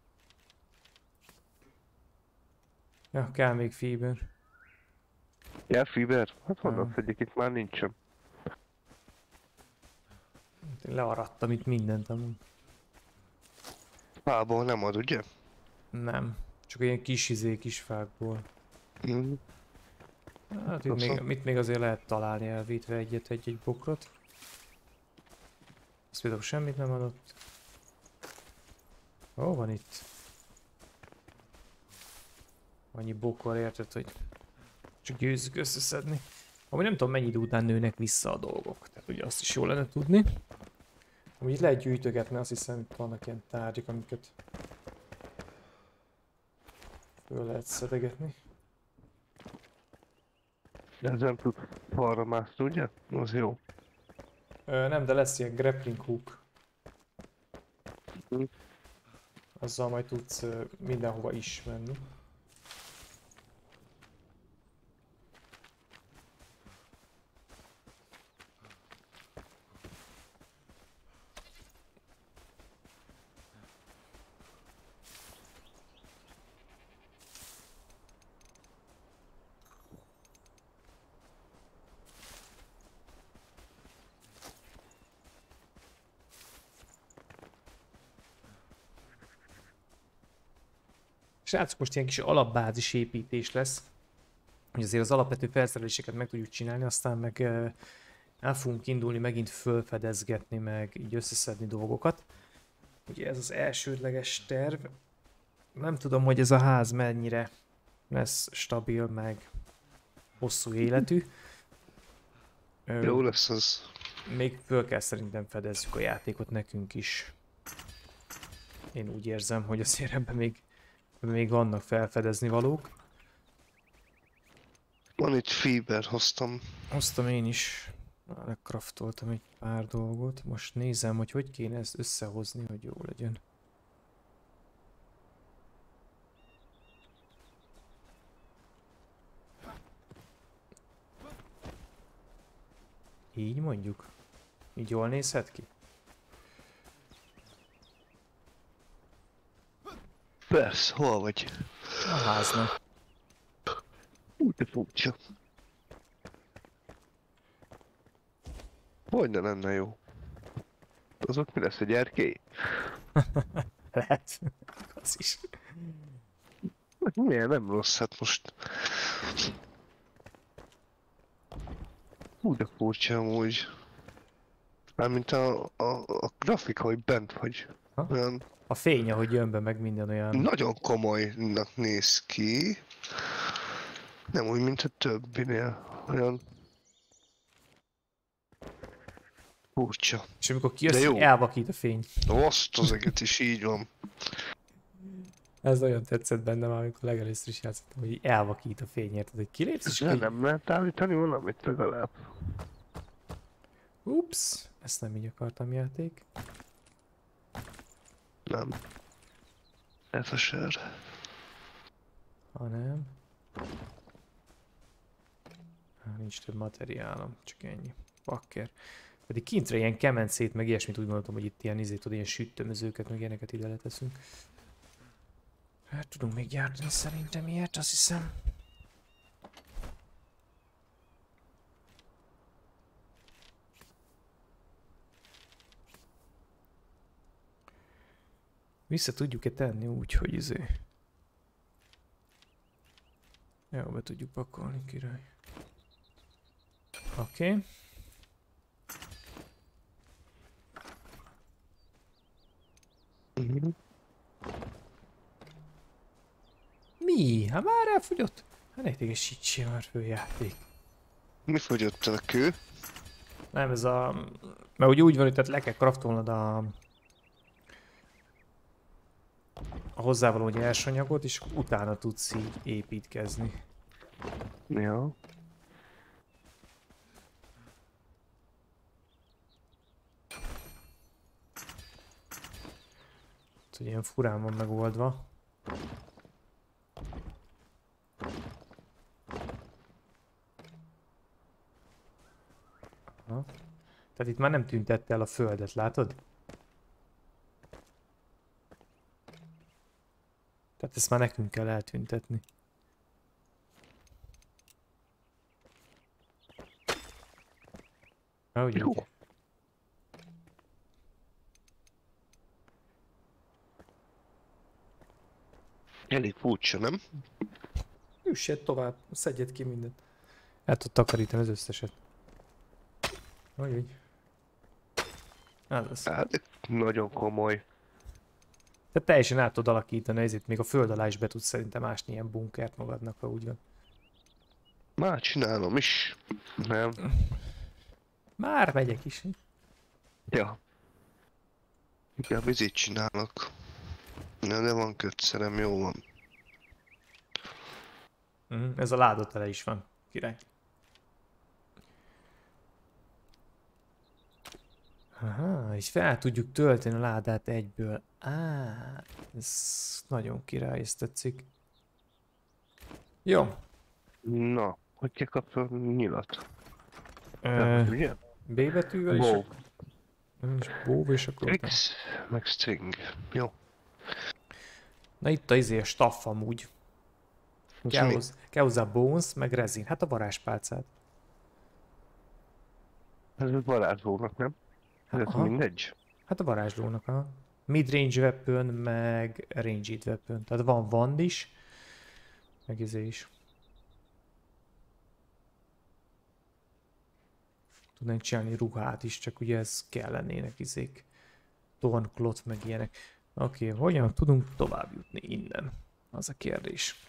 [SPEAKER 1] Ja, kell még fiber.
[SPEAKER 2] Ja, fiber? Hát honnan szedjük, itt már nincsen.
[SPEAKER 1] Learadtam itt mindent amúgy.
[SPEAKER 2] Fából nem ad, ugye?
[SPEAKER 1] Nem. Csak ilyen kis izé, kis fákból.
[SPEAKER 2] Mm.
[SPEAKER 1] Hát itt még, itt még azért lehet találni elvétve egyet, egy-egy bokrot. Ez például semmit nem adott. Ó, van itt. Annyi bokor, érted, hogy csak győzzük összeszedni. Amúgy nem tudom, mennyi idő után nőnek vissza a dolgok. Tehát ugye azt is jó lenne tudni. Amúgy itt lehet gyűjtögetni, azt hiszem, itt vannak ilyen tárgyak, amiket föl lehet szedegetni.
[SPEAKER 2] De ez nem tud falra mászni, ugye? Az jó.
[SPEAKER 1] Ö, nem, de lesz ilyen grappling hook.
[SPEAKER 2] Mm.
[SPEAKER 1] Azzal majd tudsz ö, mindenhova is menni. Srácok, most ilyen kis alapbázis építés lesz, hogy azért az alapvető felszereléseket meg tudjuk csinálni, aztán meg uh, el fogunk indulni megint fölfedezgetni, meg így összeszedni dolgokat. Ugye ez az elsődleges terv. Nem tudom, hogy ez a ház mennyire lesz stabil, meg hosszú életű. Ö,
[SPEAKER 2] Jó lesz az.
[SPEAKER 1] Még föl kell szerintem fedezzük a játékot nekünk is. Én úgy érzem, hogy azért ebben még Még vannak felfedezni valók.
[SPEAKER 2] Van itt fiber, hoztam.
[SPEAKER 1] Hoztam én is. Lecraftoltam egy pár dolgot. Most nézem, hogy hogy kéne ezt összehozni, hogy jó legyen. Így mondjuk? Így jól nézhet ki?
[SPEAKER 2] Persze, hol vagy?
[SPEAKER 1] A háznál.
[SPEAKER 2] Úgy de furcsa. Hogyne lenne jó? Az ott mi lesz, egy erkély?
[SPEAKER 1] Lehet. Az is.
[SPEAKER 2] Miért nem rossz, hát most... Úgy de furcsa amúgy. Mármint a, a, a grafika, hogy bent vagy.
[SPEAKER 1] Ha?
[SPEAKER 2] Olyan...
[SPEAKER 1] A fény, ahogy jön be, meg minden olyan...
[SPEAKER 2] Nagyon komolynak néz ki. Nem úgy, mint a többinél. Olyan... Furcsa.
[SPEAKER 1] És amikor kijössz, elvakít a fény.
[SPEAKER 2] Azt az eget is így van.
[SPEAKER 1] Ez nagyon tetszett bennem, amikor legelőször is játszottam, hogy elvakít a fény, érted, hogy kilépsz és
[SPEAKER 2] Nem, nem lehet állítani valamit legalább.
[SPEAKER 1] Ups, ezt nem így akartam, játék.
[SPEAKER 2] Nem. Ez a sör.
[SPEAKER 1] Ha nem. Há, nincs több materiálom, csak ennyi. Bakker. Pedig kintre ilyen kemencét, meg ilyesmit úgy gondoltam, hogy itt ilyen izét, tudod, ilyen süttömözőket, meg ilyeneket ide leteszünk. Hát tudunk még gyártani szerintem ilyet, azt hiszem. Vissza tudjuk-e tenni úgy, hogy izé... Jó, be tudjuk pakolni, király. Oké. Okay.
[SPEAKER 2] Mm-hmm.
[SPEAKER 1] Mi? Hát már elfogyott? Hát ne idegesítsél már főjáték.
[SPEAKER 2] Mi fogyott el a kő?
[SPEAKER 1] Nem, ez a... Mert ugye úgy van, hogy tehát le kell craftolnod a... a hozzávaló nyersanyagot, és utána tudsz így építkezni.
[SPEAKER 2] Ja.
[SPEAKER 1] Hogy ilyen furán van megoldva. Aha. Tehát itt már nem tüntette el a földet, látod? Tehát ezt már nekünk kell eltüntetni. Ahogy
[SPEAKER 2] Jó.
[SPEAKER 1] úgy.
[SPEAKER 2] Elég furcsa, nem?
[SPEAKER 1] Üssed tovább, szedjed ki mindent. El tud takarítani az összeset. Hogy úgy. Ez az.
[SPEAKER 2] Hát, nagyon komoly.
[SPEAKER 1] Tehát teljesen át tudod alakítani, ezért még a föld alá is be tudsz szerintem ásni ilyen bunkert magadnak, ha úgy van.
[SPEAKER 2] Már csinálom is. Nem.
[SPEAKER 1] Már megyek is.
[SPEAKER 2] Ja. Inkább vizit csinálok. Na, de van kötszerem, jó van.
[SPEAKER 1] Mm, ez a láda tele is van, király. Aha, és fel tudjuk tölteni a ládát egyből. Á, ez nagyon király, ezt tetszik. Jó.
[SPEAKER 2] Na, hogy kell kapcsolni nyilat?
[SPEAKER 1] Ö,
[SPEAKER 2] Ugye?
[SPEAKER 1] B betűvel is.
[SPEAKER 2] Bow.
[SPEAKER 1] És bow és akkor utána.
[SPEAKER 2] X, meg string. Jó.
[SPEAKER 1] Na itt a izé a staff amúgy.
[SPEAKER 2] Ez
[SPEAKER 1] Kell,
[SPEAKER 2] mi?
[SPEAKER 1] hoz, kell hozzá bones, meg rezin. Hát a varázspálcát.
[SPEAKER 2] Ez a varázslónak, nem? Ez
[SPEAKER 1] Aha.
[SPEAKER 2] mindegy.
[SPEAKER 1] Hát a varázslónak a mid-range weapon, meg ranged weapon. Tehát van wand is, meg izé is. Tudnánk csinálni ruhát is, csak ugye ez kellenének izék. Tornklot, meg ilyenek. Oké, okay, hogyan tudunk tovább jutni innen? Az a kérdés.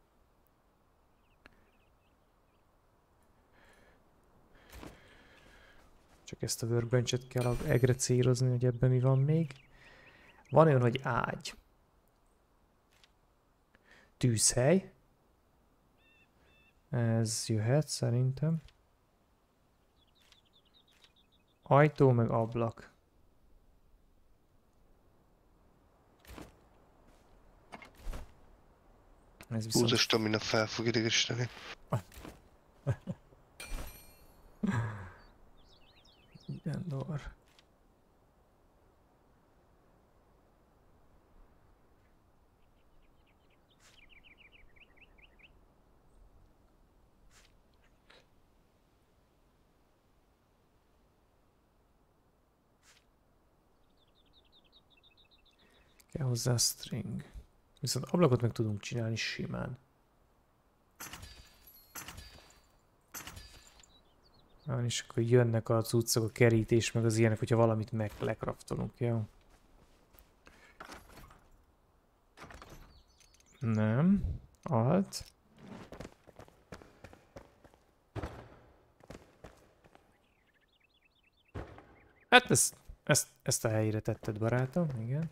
[SPEAKER 1] Csak ezt a workbench-et kell egre célozni, hogy ebben mi van még. Van olyan, hogy ágy. Tűzhely. Ez jöhet szerintem. Ajtó meg ablak. Ez viszont...
[SPEAKER 2] Húzas stamina fel fog idegesíteni.
[SPEAKER 1] Igen, dor. Kell hozzá string. Viszont ablakot meg tudunk csinálni simán. Ah, és akkor jönnek a cuccok, a kerítés, meg az ilyenek, hogyha valamit meg lekraftolunk, jó? Nem. Alt. Hát ezt, ezt, ezt a helyére tetted, barátom, igen.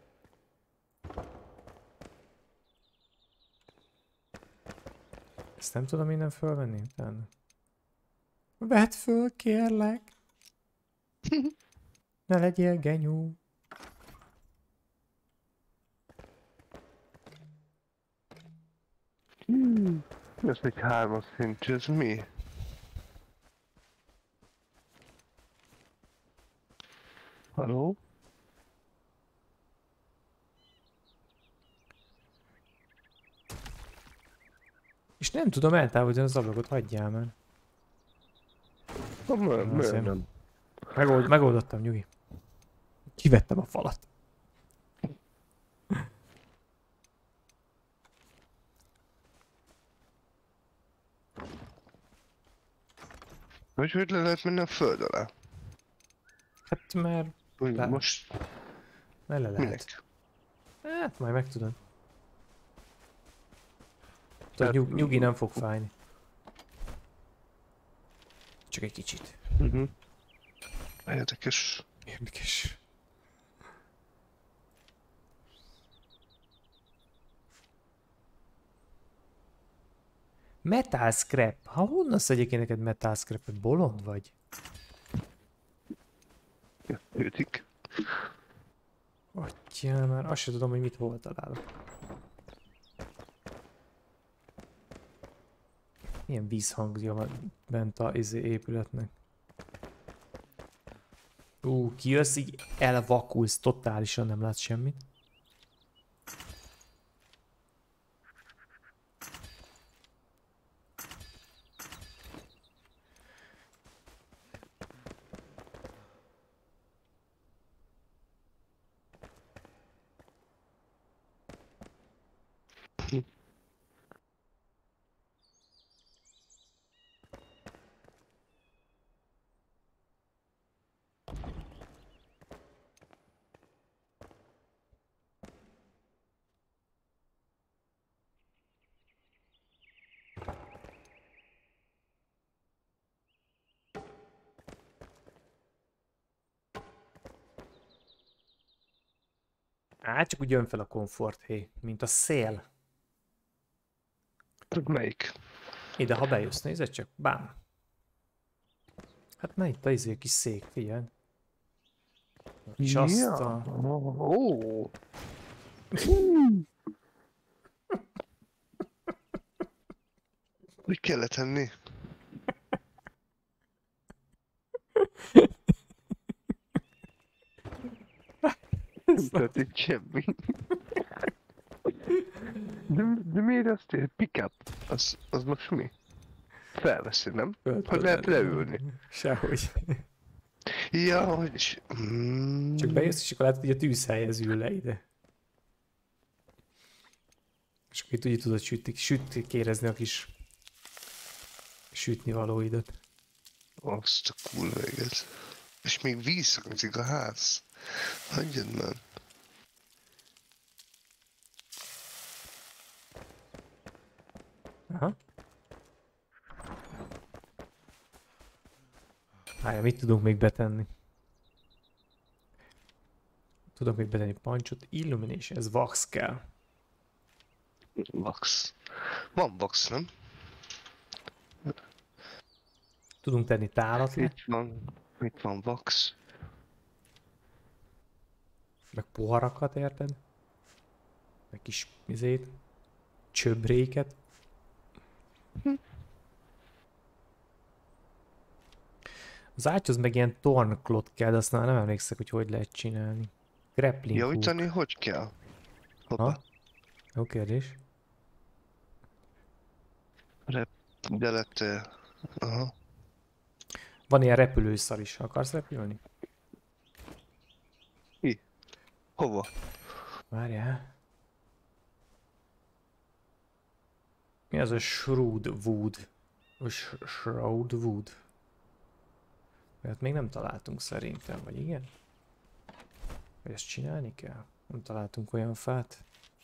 [SPEAKER 1] Ezt nem tudom innen fölvenni? Nem. Vedd föl, kérlek! Ne legyél genyó!
[SPEAKER 2] Ez egy hármas szintű, ez mi? Haló?
[SPEAKER 1] És nem tudom eltávolítani az ablakot, hagyjál már.
[SPEAKER 2] Ha, miért, miért
[SPEAKER 1] Azért.
[SPEAKER 2] nem?
[SPEAKER 1] Megold, megoldottam, nyugi. Kivettem a falat.
[SPEAKER 2] Hogy hogy le lehet menni a föld alá?
[SPEAKER 1] Hát mert...
[SPEAKER 2] Hogy
[SPEAKER 1] Le-
[SPEAKER 2] most
[SPEAKER 1] Mert le lehet.
[SPEAKER 2] minek?
[SPEAKER 1] Hát majd megtudod. Tudod,
[SPEAKER 2] Tehát-
[SPEAKER 1] nyug, nyugi nem fog fájni. Csak egy kicsit.
[SPEAKER 2] Uh-huh. Érdekes.
[SPEAKER 1] Érdekes. Metal scrap. Ha honnan szedjek én neked metal scrapet? Bolond vagy?
[SPEAKER 2] Ötik.
[SPEAKER 1] Atyám, már azt sem tudom, hogy mit hol találok. Milyen vízhangja van bent a izé épületnek. Ú, kijössz, így elvakulsz, totálisan nem látsz semmit. Á, csak úgy jön fel a komfort, hé, mint a szél.
[SPEAKER 2] Tudod melyik?
[SPEAKER 1] Ide, ha bejössz, nézd csak, bám. Hát na itt a izé kis szék, figyelj. A kis asztal.
[SPEAKER 2] Ó. Hogy kellett tenni? Nem történt semmi. De, de miért azt ér? Pickup? Az, az most mi? Felveszi, nem? Hogy lehet leülni?
[SPEAKER 1] Sehogy.
[SPEAKER 2] Ja, hogy is. Mm.
[SPEAKER 1] Csak bejössz, és akkor látod, hogy a tűzhelyhez ül le ide. És akkor itt ugye tudod sütni, sütni, kérezni a kis sütni valóidat.
[SPEAKER 2] Azt a kurva éget. És még vízhangzik a ház. Hagyjad már.
[SPEAKER 1] Aha. Hája, mit tudunk még betenni? Tudok még betenni pancsot. Illumination, ez wax kell.
[SPEAKER 2] Vax. Van vax, nem?
[SPEAKER 1] Tudunk tenni tálat le,
[SPEAKER 2] Itt van. Itt van vax.
[SPEAKER 1] meg poharakat, érted? Meg kis izét, csöbréket.
[SPEAKER 2] Hm.
[SPEAKER 1] Az ágyhoz meg ilyen tornklot kell, de azt már nem emlékszek, hogy hogy lehet csinálni. Grappling hook.
[SPEAKER 2] Javítani hogy kell? Hoppá.
[SPEAKER 1] Ha? Jó kérdés.
[SPEAKER 2] Rep... De lett... eh, Aha.
[SPEAKER 1] Van ilyen repülőszar is. Akarsz repülni?
[SPEAKER 2] Hova?
[SPEAKER 1] Várjál. Mi az a Shroud Wood? Vagy Sh- Shroud Wood? Mert még nem találtunk szerintem, vagy igen? Vagy ezt csinálni kell? Nem találtunk olyan fát.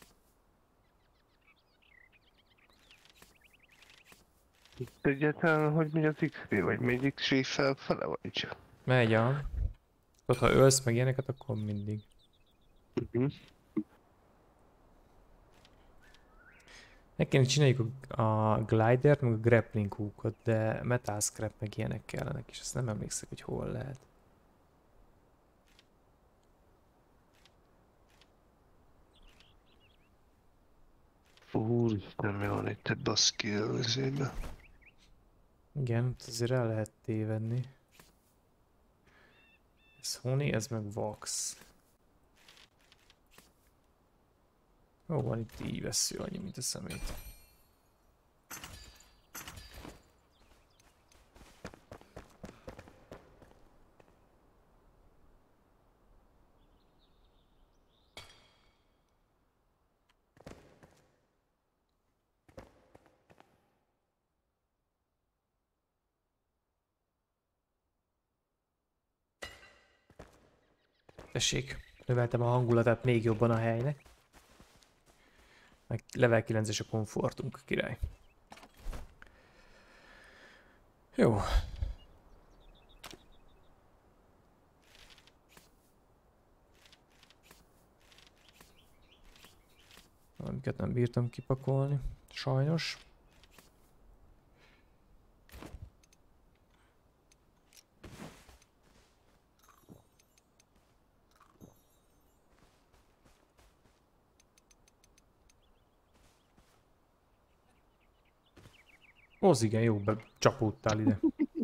[SPEAKER 2] Egyáltalán, hogy megy az iksz pé, vagy megy iksz pé felfele, vagy?
[SPEAKER 1] Megy a... Ott, ha ölsz meg ilyeneket, akkor mindig.
[SPEAKER 2] Uh-huh.
[SPEAKER 1] Meg kéne csináljuk a, a glidert, meg a grappling hookot, de metal scrap meg ilyenek kellenek, és azt nem emlékszek, hogy hol lehet.
[SPEAKER 2] Úristen, mi van itt ebbe a skill vizébe?
[SPEAKER 1] Igen, azért el lehet tévedni. Ez Honey, ez meg Vax. Ó, van itt így vesző annyi, mint a szemét. Tessék, növeltem a hangulatát még jobban a helynek. Meg level kilences a komfortunk, király. Jó. Amiket nem bírtam kipakolni, sajnos. Az igen, jó, becsapódtál ide.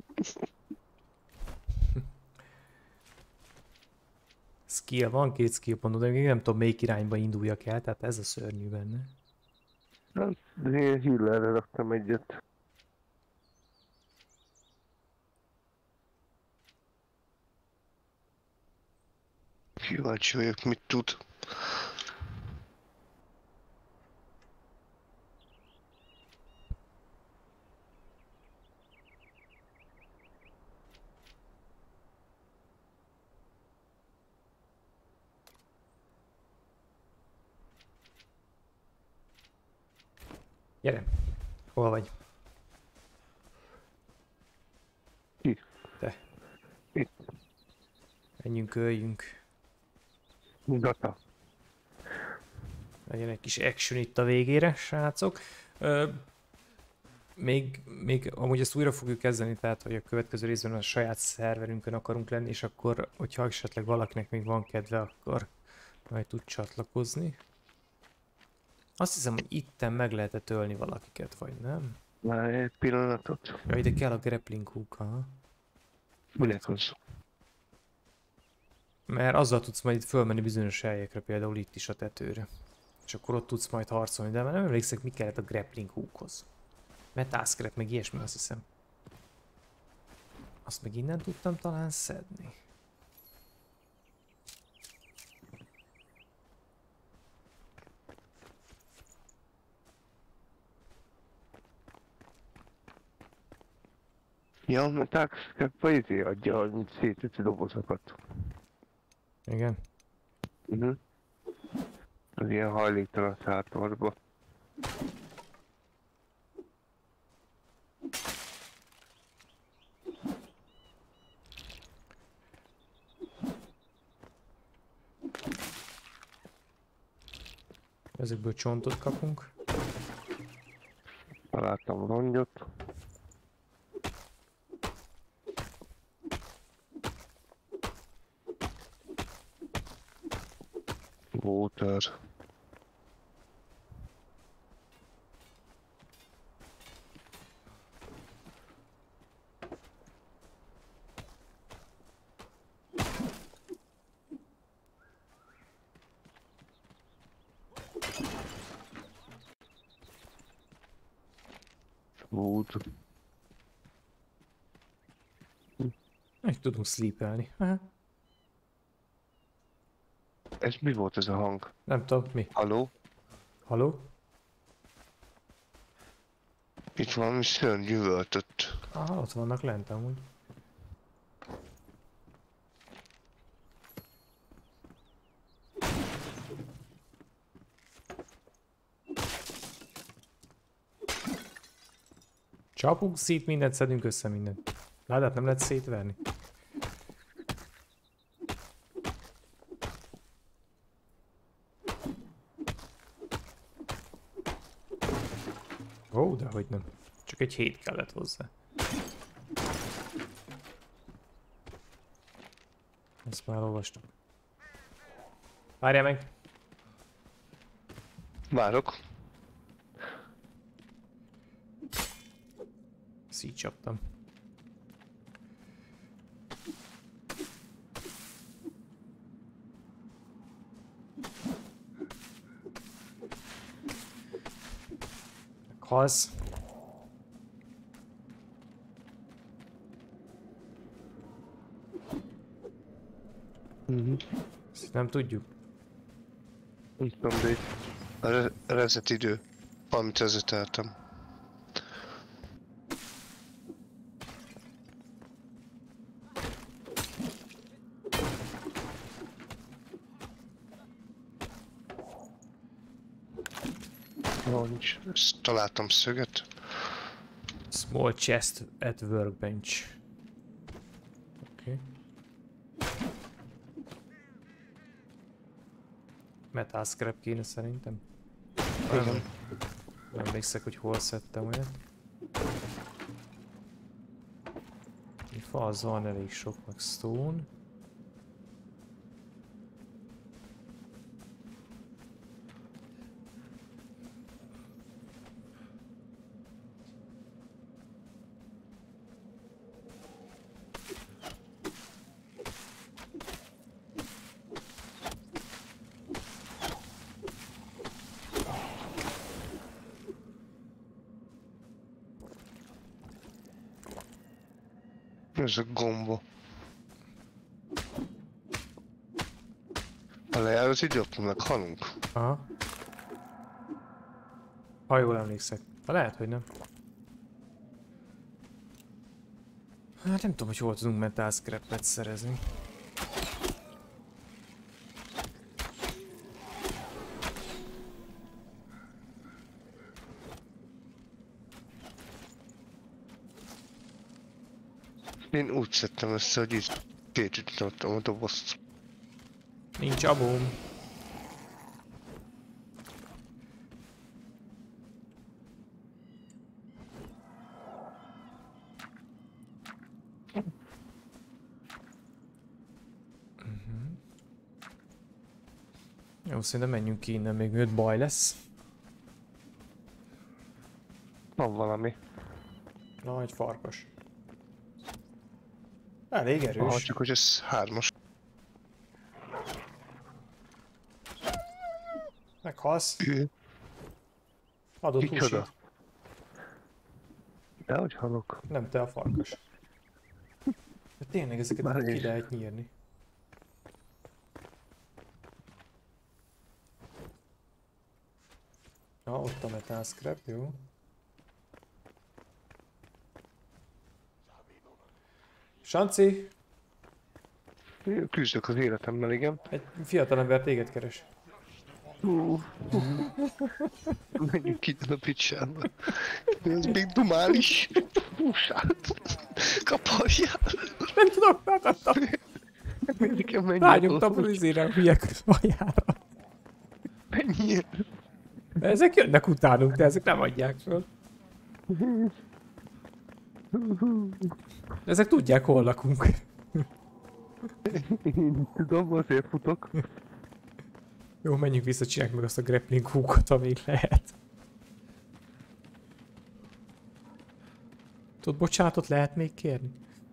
[SPEAKER 1] Skill van, két skill pontot, de még nem tudom melyik irányba induljak el, tehát ez a szörnyű benne.
[SPEAKER 2] Hát, de én healerre raktam egyet. Kíváncsi vagyok, mit tud.
[SPEAKER 1] Gyere, hol vagy?
[SPEAKER 2] Ki?
[SPEAKER 1] Te.
[SPEAKER 2] Itt.
[SPEAKER 1] Menjünk, öljünk.
[SPEAKER 2] Data.
[SPEAKER 1] Legyen egy kis action itt a végére, srácok. Ö, még, még amúgy ezt újra fogjuk kezdeni, tehát hogy a következő részben a saját szerverünkön akarunk lenni, és akkor, hogyha esetleg valakinek még van kedve, akkor majd tud csatlakozni. Azt hiszem, hogy itten meg lehetett ölni valakiket, vagy nem?
[SPEAKER 2] Már egy pillanatot.
[SPEAKER 1] Ja, ide kell a grappling hook, ha?
[SPEAKER 2] Minek az?
[SPEAKER 1] Mert azzal tudsz majd itt fölmenni bizonyos helyekre, például itt is a tetőre. És akkor ott tudsz majd harcolni, de már nem emlékszek, mi kellett a grappling hookhoz. Metal meg ilyesmi, azt hiszem. Azt meg innen tudtam talán szedni.
[SPEAKER 2] Ja, mert táxkeppa izé adja, mint szétüti dobozokat.
[SPEAKER 1] Igen.
[SPEAKER 2] Uh-huh. Az ilyen hajléktalan sátorba.
[SPEAKER 1] Ezekből csontot kapunk.
[SPEAKER 2] Találtam rongyot. Water. Wood.
[SPEAKER 1] Meg tudunk sleepelni. Aha.
[SPEAKER 2] Ez mi volt ez a hang?
[SPEAKER 1] Nem tudom, mi?
[SPEAKER 2] Haló?
[SPEAKER 1] Haló?
[SPEAKER 2] Itt valami szörny üvöltött.
[SPEAKER 1] Aha, ott vannak lent amúgy. Csapunk szét mindent, szedünk össze mindent. Ládát nem lehet szétverni. Ó, de hogy nem. Csak egy hét kellett hozzá. Ezt már olvastam. Várjál meg!
[SPEAKER 2] Várok.
[SPEAKER 1] Ezt így csaptam. Meghalsz.
[SPEAKER 2] Mhm.
[SPEAKER 1] Ezt nem tudjuk.
[SPEAKER 2] Nem tudom, de itt a re rezet idő. Valamit rezeteltem. Jó, nincs. Ezt találtam szöget.
[SPEAKER 1] Small chest at workbench. Oké. Okay. Metal scrap kéne szerintem.
[SPEAKER 2] Igen.
[SPEAKER 1] Nem, nem emlékszek, hogy hol szedtem olyat. Fa az van elég sok, meg stone.
[SPEAKER 2] Ez a gomba. Ha lejár az idő, akkor meghalunk.
[SPEAKER 1] Aha. Ha jól emlékszek. Ha lehet, hogy nem. Hát nem tudom, hogy hol tudunk metal scrap-et szerezni.
[SPEAKER 2] Én úgy szedtem össze, hogy itt kétítottam a dobozt.
[SPEAKER 1] Nincs abóm. Uh-huh. Jó, szerintem menjünk ki innen, még öt baj lesz.
[SPEAKER 2] Van valami.
[SPEAKER 1] Nagy farkas. Elég erős.
[SPEAKER 2] Aha, csak hogy ez hármas.
[SPEAKER 1] Meghalsz.
[SPEAKER 2] Ő.
[SPEAKER 1] Adott
[SPEAKER 2] Kicsoda?
[SPEAKER 1] húsít.
[SPEAKER 2] Dehogy halok.
[SPEAKER 1] Nem te a farkas. De tényleg ezeket
[SPEAKER 2] Már
[SPEAKER 1] ki
[SPEAKER 2] is.
[SPEAKER 1] lehet nyírni. Na, ott a metal scrap, jó. Sanci!
[SPEAKER 2] Én küzdök az életemmel, igen.
[SPEAKER 1] Egy fiatalember téged keres.
[SPEAKER 2] Uh, uh. Menjünk innen a picsába. Ez még dumál is. Húsát. Kapaljál.
[SPEAKER 1] Nem tudok, látottam!
[SPEAKER 2] Miért kell menni?
[SPEAKER 1] Rányomtam az izére a hülye hajára.
[SPEAKER 2] Menjél.
[SPEAKER 1] De ezek jönnek utánunk, de ezek nem adják föl. De ezek tudják, hol lakunk.
[SPEAKER 2] Én tudom, azért futok.
[SPEAKER 1] Jó, menjünk vissza, csináljuk meg azt a grappling hookot, amíg lehet. Tudod, bocsánatot lehet még kérni?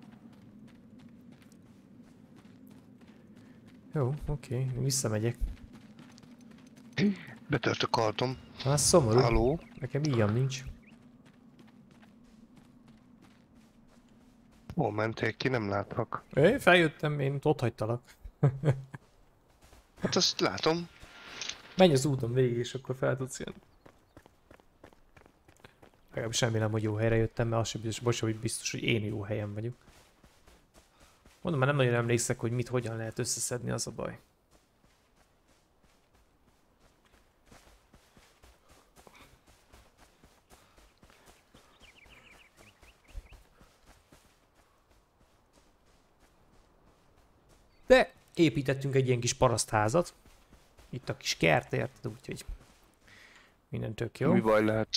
[SPEAKER 1] Jó, oké, okay, visszamegyek.
[SPEAKER 2] Betört a kardom.
[SPEAKER 1] Hát szomorú.
[SPEAKER 2] Halló?
[SPEAKER 1] Nekem íjam nincs.
[SPEAKER 2] Hol mentél ki? Nem látlak.
[SPEAKER 1] É, feljöttem, én ott hagytalak.
[SPEAKER 2] Hát azt látom.
[SPEAKER 1] Menj az úton végig, és akkor fel tudsz jönni. Legalábbis remélem, hogy jó helyre jöttem, mert az sem biztos, bocs, hogy biztos, hogy én jó helyen vagyok. Mondom, már nem nagyon emlékszek, hogy mit, hogyan lehet összeszedni, az a baj. De építettünk egy ilyen kis parasztházat. Itt a kis kert, érted, úgyhogy minden tök jó.
[SPEAKER 2] Mi baj lehet?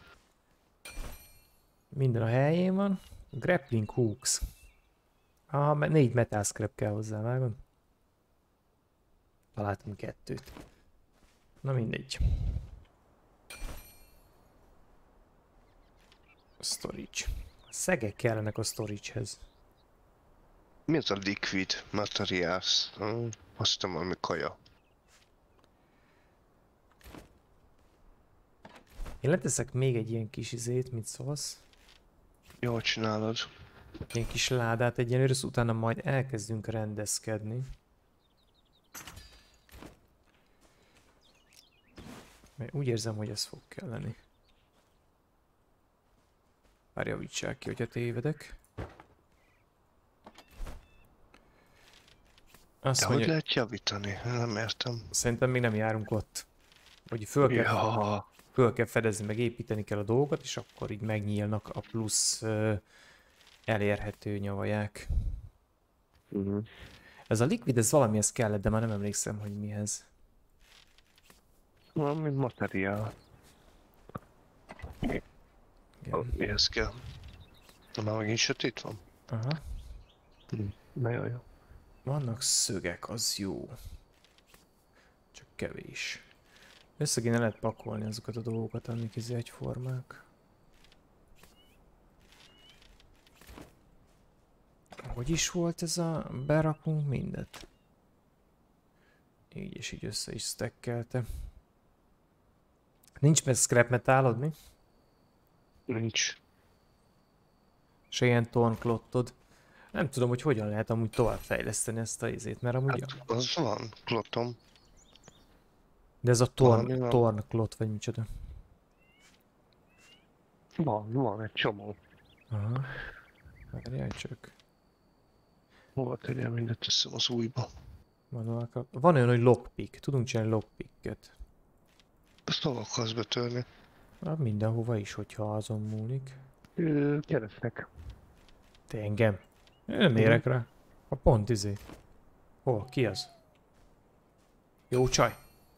[SPEAKER 1] Minden a helyén van. Grappling hooks. Aha, négy metal scrap kell hozzá, vágod? Találtam kettőt. Na mindegy. Storage. Szegek kellenek a storage-hez.
[SPEAKER 2] Mi az a liquid materials? Hmm, azt hiszem valami kaja.
[SPEAKER 1] Én leteszek még egy ilyen kis izét, mit szólsz?
[SPEAKER 2] Jól csinálod.
[SPEAKER 1] Ilyen kis ládát egyenlőre, utána majd elkezdünk rendezkedni. Mert úgy érzem, hogy ez fog kelleni. Már javítsák ki, hogyha tévedek. Azt
[SPEAKER 2] De
[SPEAKER 1] mondja,
[SPEAKER 2] hogy lehet javítani? Nem értem.
[SPEAKER 1] szerintem még nem járunk ott. Hogy föl kell,
[SPEAKER 2] Ja.
[SPEAKER 1] föl kell fedezni, meg építeni kell a dolgokat, és akkor így megnyílnak a plusz uh, elérhető nyavaják.
[SPEAKER 2] Uh-huh.
[SPEAKER 1] Ez a liquid, ez valamihez kellett, de már nem emlékszem, hogy mihez.
[SPEAKER 2] Valami materiál.
[SPEAKER 1] Igen.
[SPEAKER 2] Mihez kell? Már megint sötét van?
[SPEAKER 1] Aha.
[SPEAKER 2] Na jó, jó.
[SPEAKER 1] Vannak szögek, az jó. Csak kevés. Össze kéne lehet pakolni azokat a dolgokat, amik izé egyformák. Hogy is volt ez a berakunk mindet? Így és így össze is stackelte. Nincs meg scrap metálod, mi?
[SPEAKER 2] Nincs.
[SPEAKER 1] Se ilyen tornklottod. Nem tudom, hogy hogyan lehet amúgy tovább fejleszteni ezt a izét, mert amúgy...
[SPEAKER 2] Hát az van, klotom.
[SPEAKER 1] De ez a
[SPEAKER 2] valami
[SPEAKER 1] torn,
[SPEAKER 2] van.
[SPEAKER 1] tornklott vagy micsoda?
[SPEAKER 2] Van, van egy csomó.
[SPEAKER 1] Aha. Várjál csak.
[SPEAKER 2] Hova tegyem mindet, teszem az újba.
[SPEAKER 1] Van, van olyan, hogy lockpick. Tudunk csinálni lockpicket.
[SPEAKER 2] Ezt hova akarsz betörni?
[SPEAKER 1] Hát mindenhova is, hogyha azon múlik.
[SPEAKER 2] Ö, Keresztek.
[SPEAKER 1] Te engem? Én nem érek rá. A pont izé. Hol? Ki az? Jó csaj.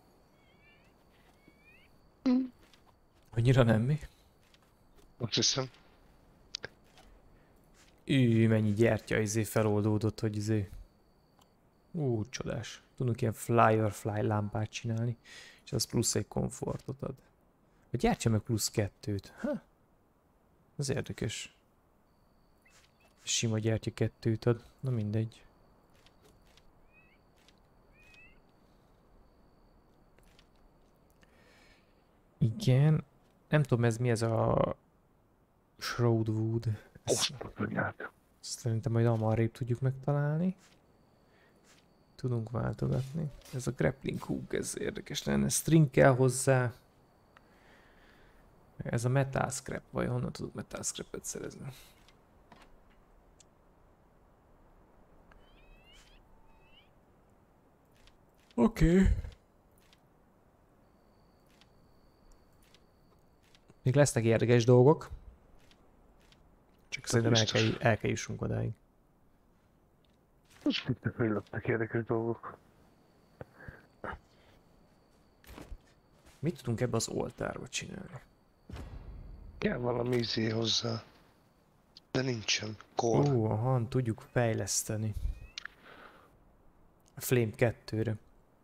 [SPEAKER 1] Annyira nem mi?
[SPEAKER 2] Azt hiszem.
[SPEAKER 1] Ű, mennyi gyertya izé feloldódott, hogy izé. Ú, csodás. Tudunk ilyen fly-or-fly lámpát csinálni, és az plusz egy komfortot ad. A gyertya meg plusz kettőt. Ha? Az érdekes. Sima gyertya kettőt ad. Na mindegy. Igen. Nem tudom, ez mi ez a Shroudwood. Ezt szerintem majd amarrébb tudjuk megtalálni. Tudunk váltogatni. Ez a grappling hook, ez érdekes lenne. String kell hozzá. Ez a metal scrap, vagy honnan tudok metal scrapet szerezni? Oké. Okay. Még lesznek érdekes dolgok. Csak szerintem el kell, el kell jussunk odáig.
[SPEAKER 2] Most itt fölöttek érdekes dolgok.
[SPEAKER 1] Mit tudunk ebbe az oltárba csinálni?
[SPEAKER 2] Kell valami izé hozzá. De nincsen. Kor.
[SPEAKER 1] Ó, aha, tudjuk fejleszteni. A Flame kettőre.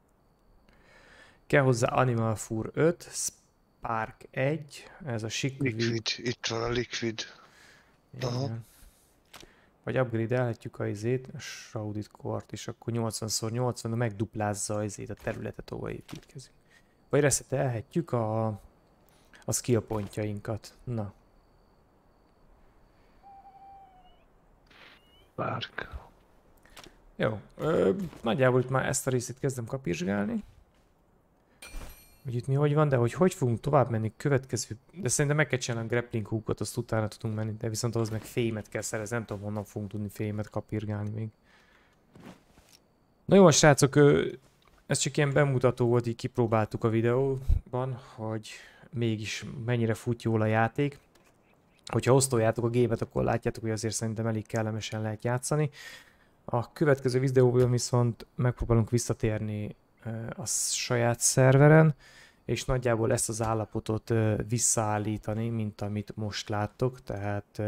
[SPEAKER 1] Kell hozzá Animal Fur öt, Spark egy, ez a Liquid.
[SPEAKER 2] Liquid, itt van a liquid. Aha.
[SPEAKER 1] Vagy upgrade-elhetjük a izét, a Shrouded Core-t, és akkor nyolcvan szor nyolcvan megduplázza az izét, a területet, ahol építkezünk. Vagy resetelhetjük a, a skill pontjainkat. Na.
[SPEAKER 2] Spark.
[SPEAKER 1] Jó, ö, nagyjából itt már ezt a részét kezdem kapizsgálni. Hogy itt mi hogy van, de hogy hogy fogunk tovább menni következő... De szerintem meg kell csinálni a grappling hookot, azt utána tudunk menni, de viszont ahhoz meg fémet kell szerezni, nem tudom honnan fogunk tudni fémet kapirgálni még. Na jó, srácok, ez csak ilyen bemutató volt, így kipróbáltuk a videóban, hogy mégis mennyire fut jól a játék. Hogyha osztoljátok a gépet, akkor látjátok, hogy azért szerintem elég kellemesen lehet játszani. A következő videóban viszont megpróbálunk visszatérni a saját szerveren, és nagyjából ezt az állapotot visszaállítani, mint amit most láttok, tehát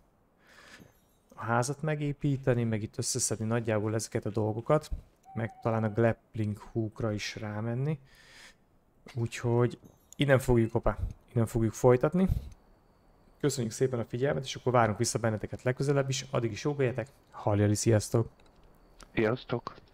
[SPEAKER 1] a házat megépíteni, meg itt összeszedni nagyjából ezeket a dolgokat, meg talán a grappling hookra is rámenni. Úgyhogy innen fogjuk, opá, innen fogjuk folytatni. Köszönjük szépen a figyelmet, és akkor várunk vissza benneteket legközelebb is. Addig is jó éljetek. Halljali, sziasztok!
[SPEAKER 2] Sziasztok!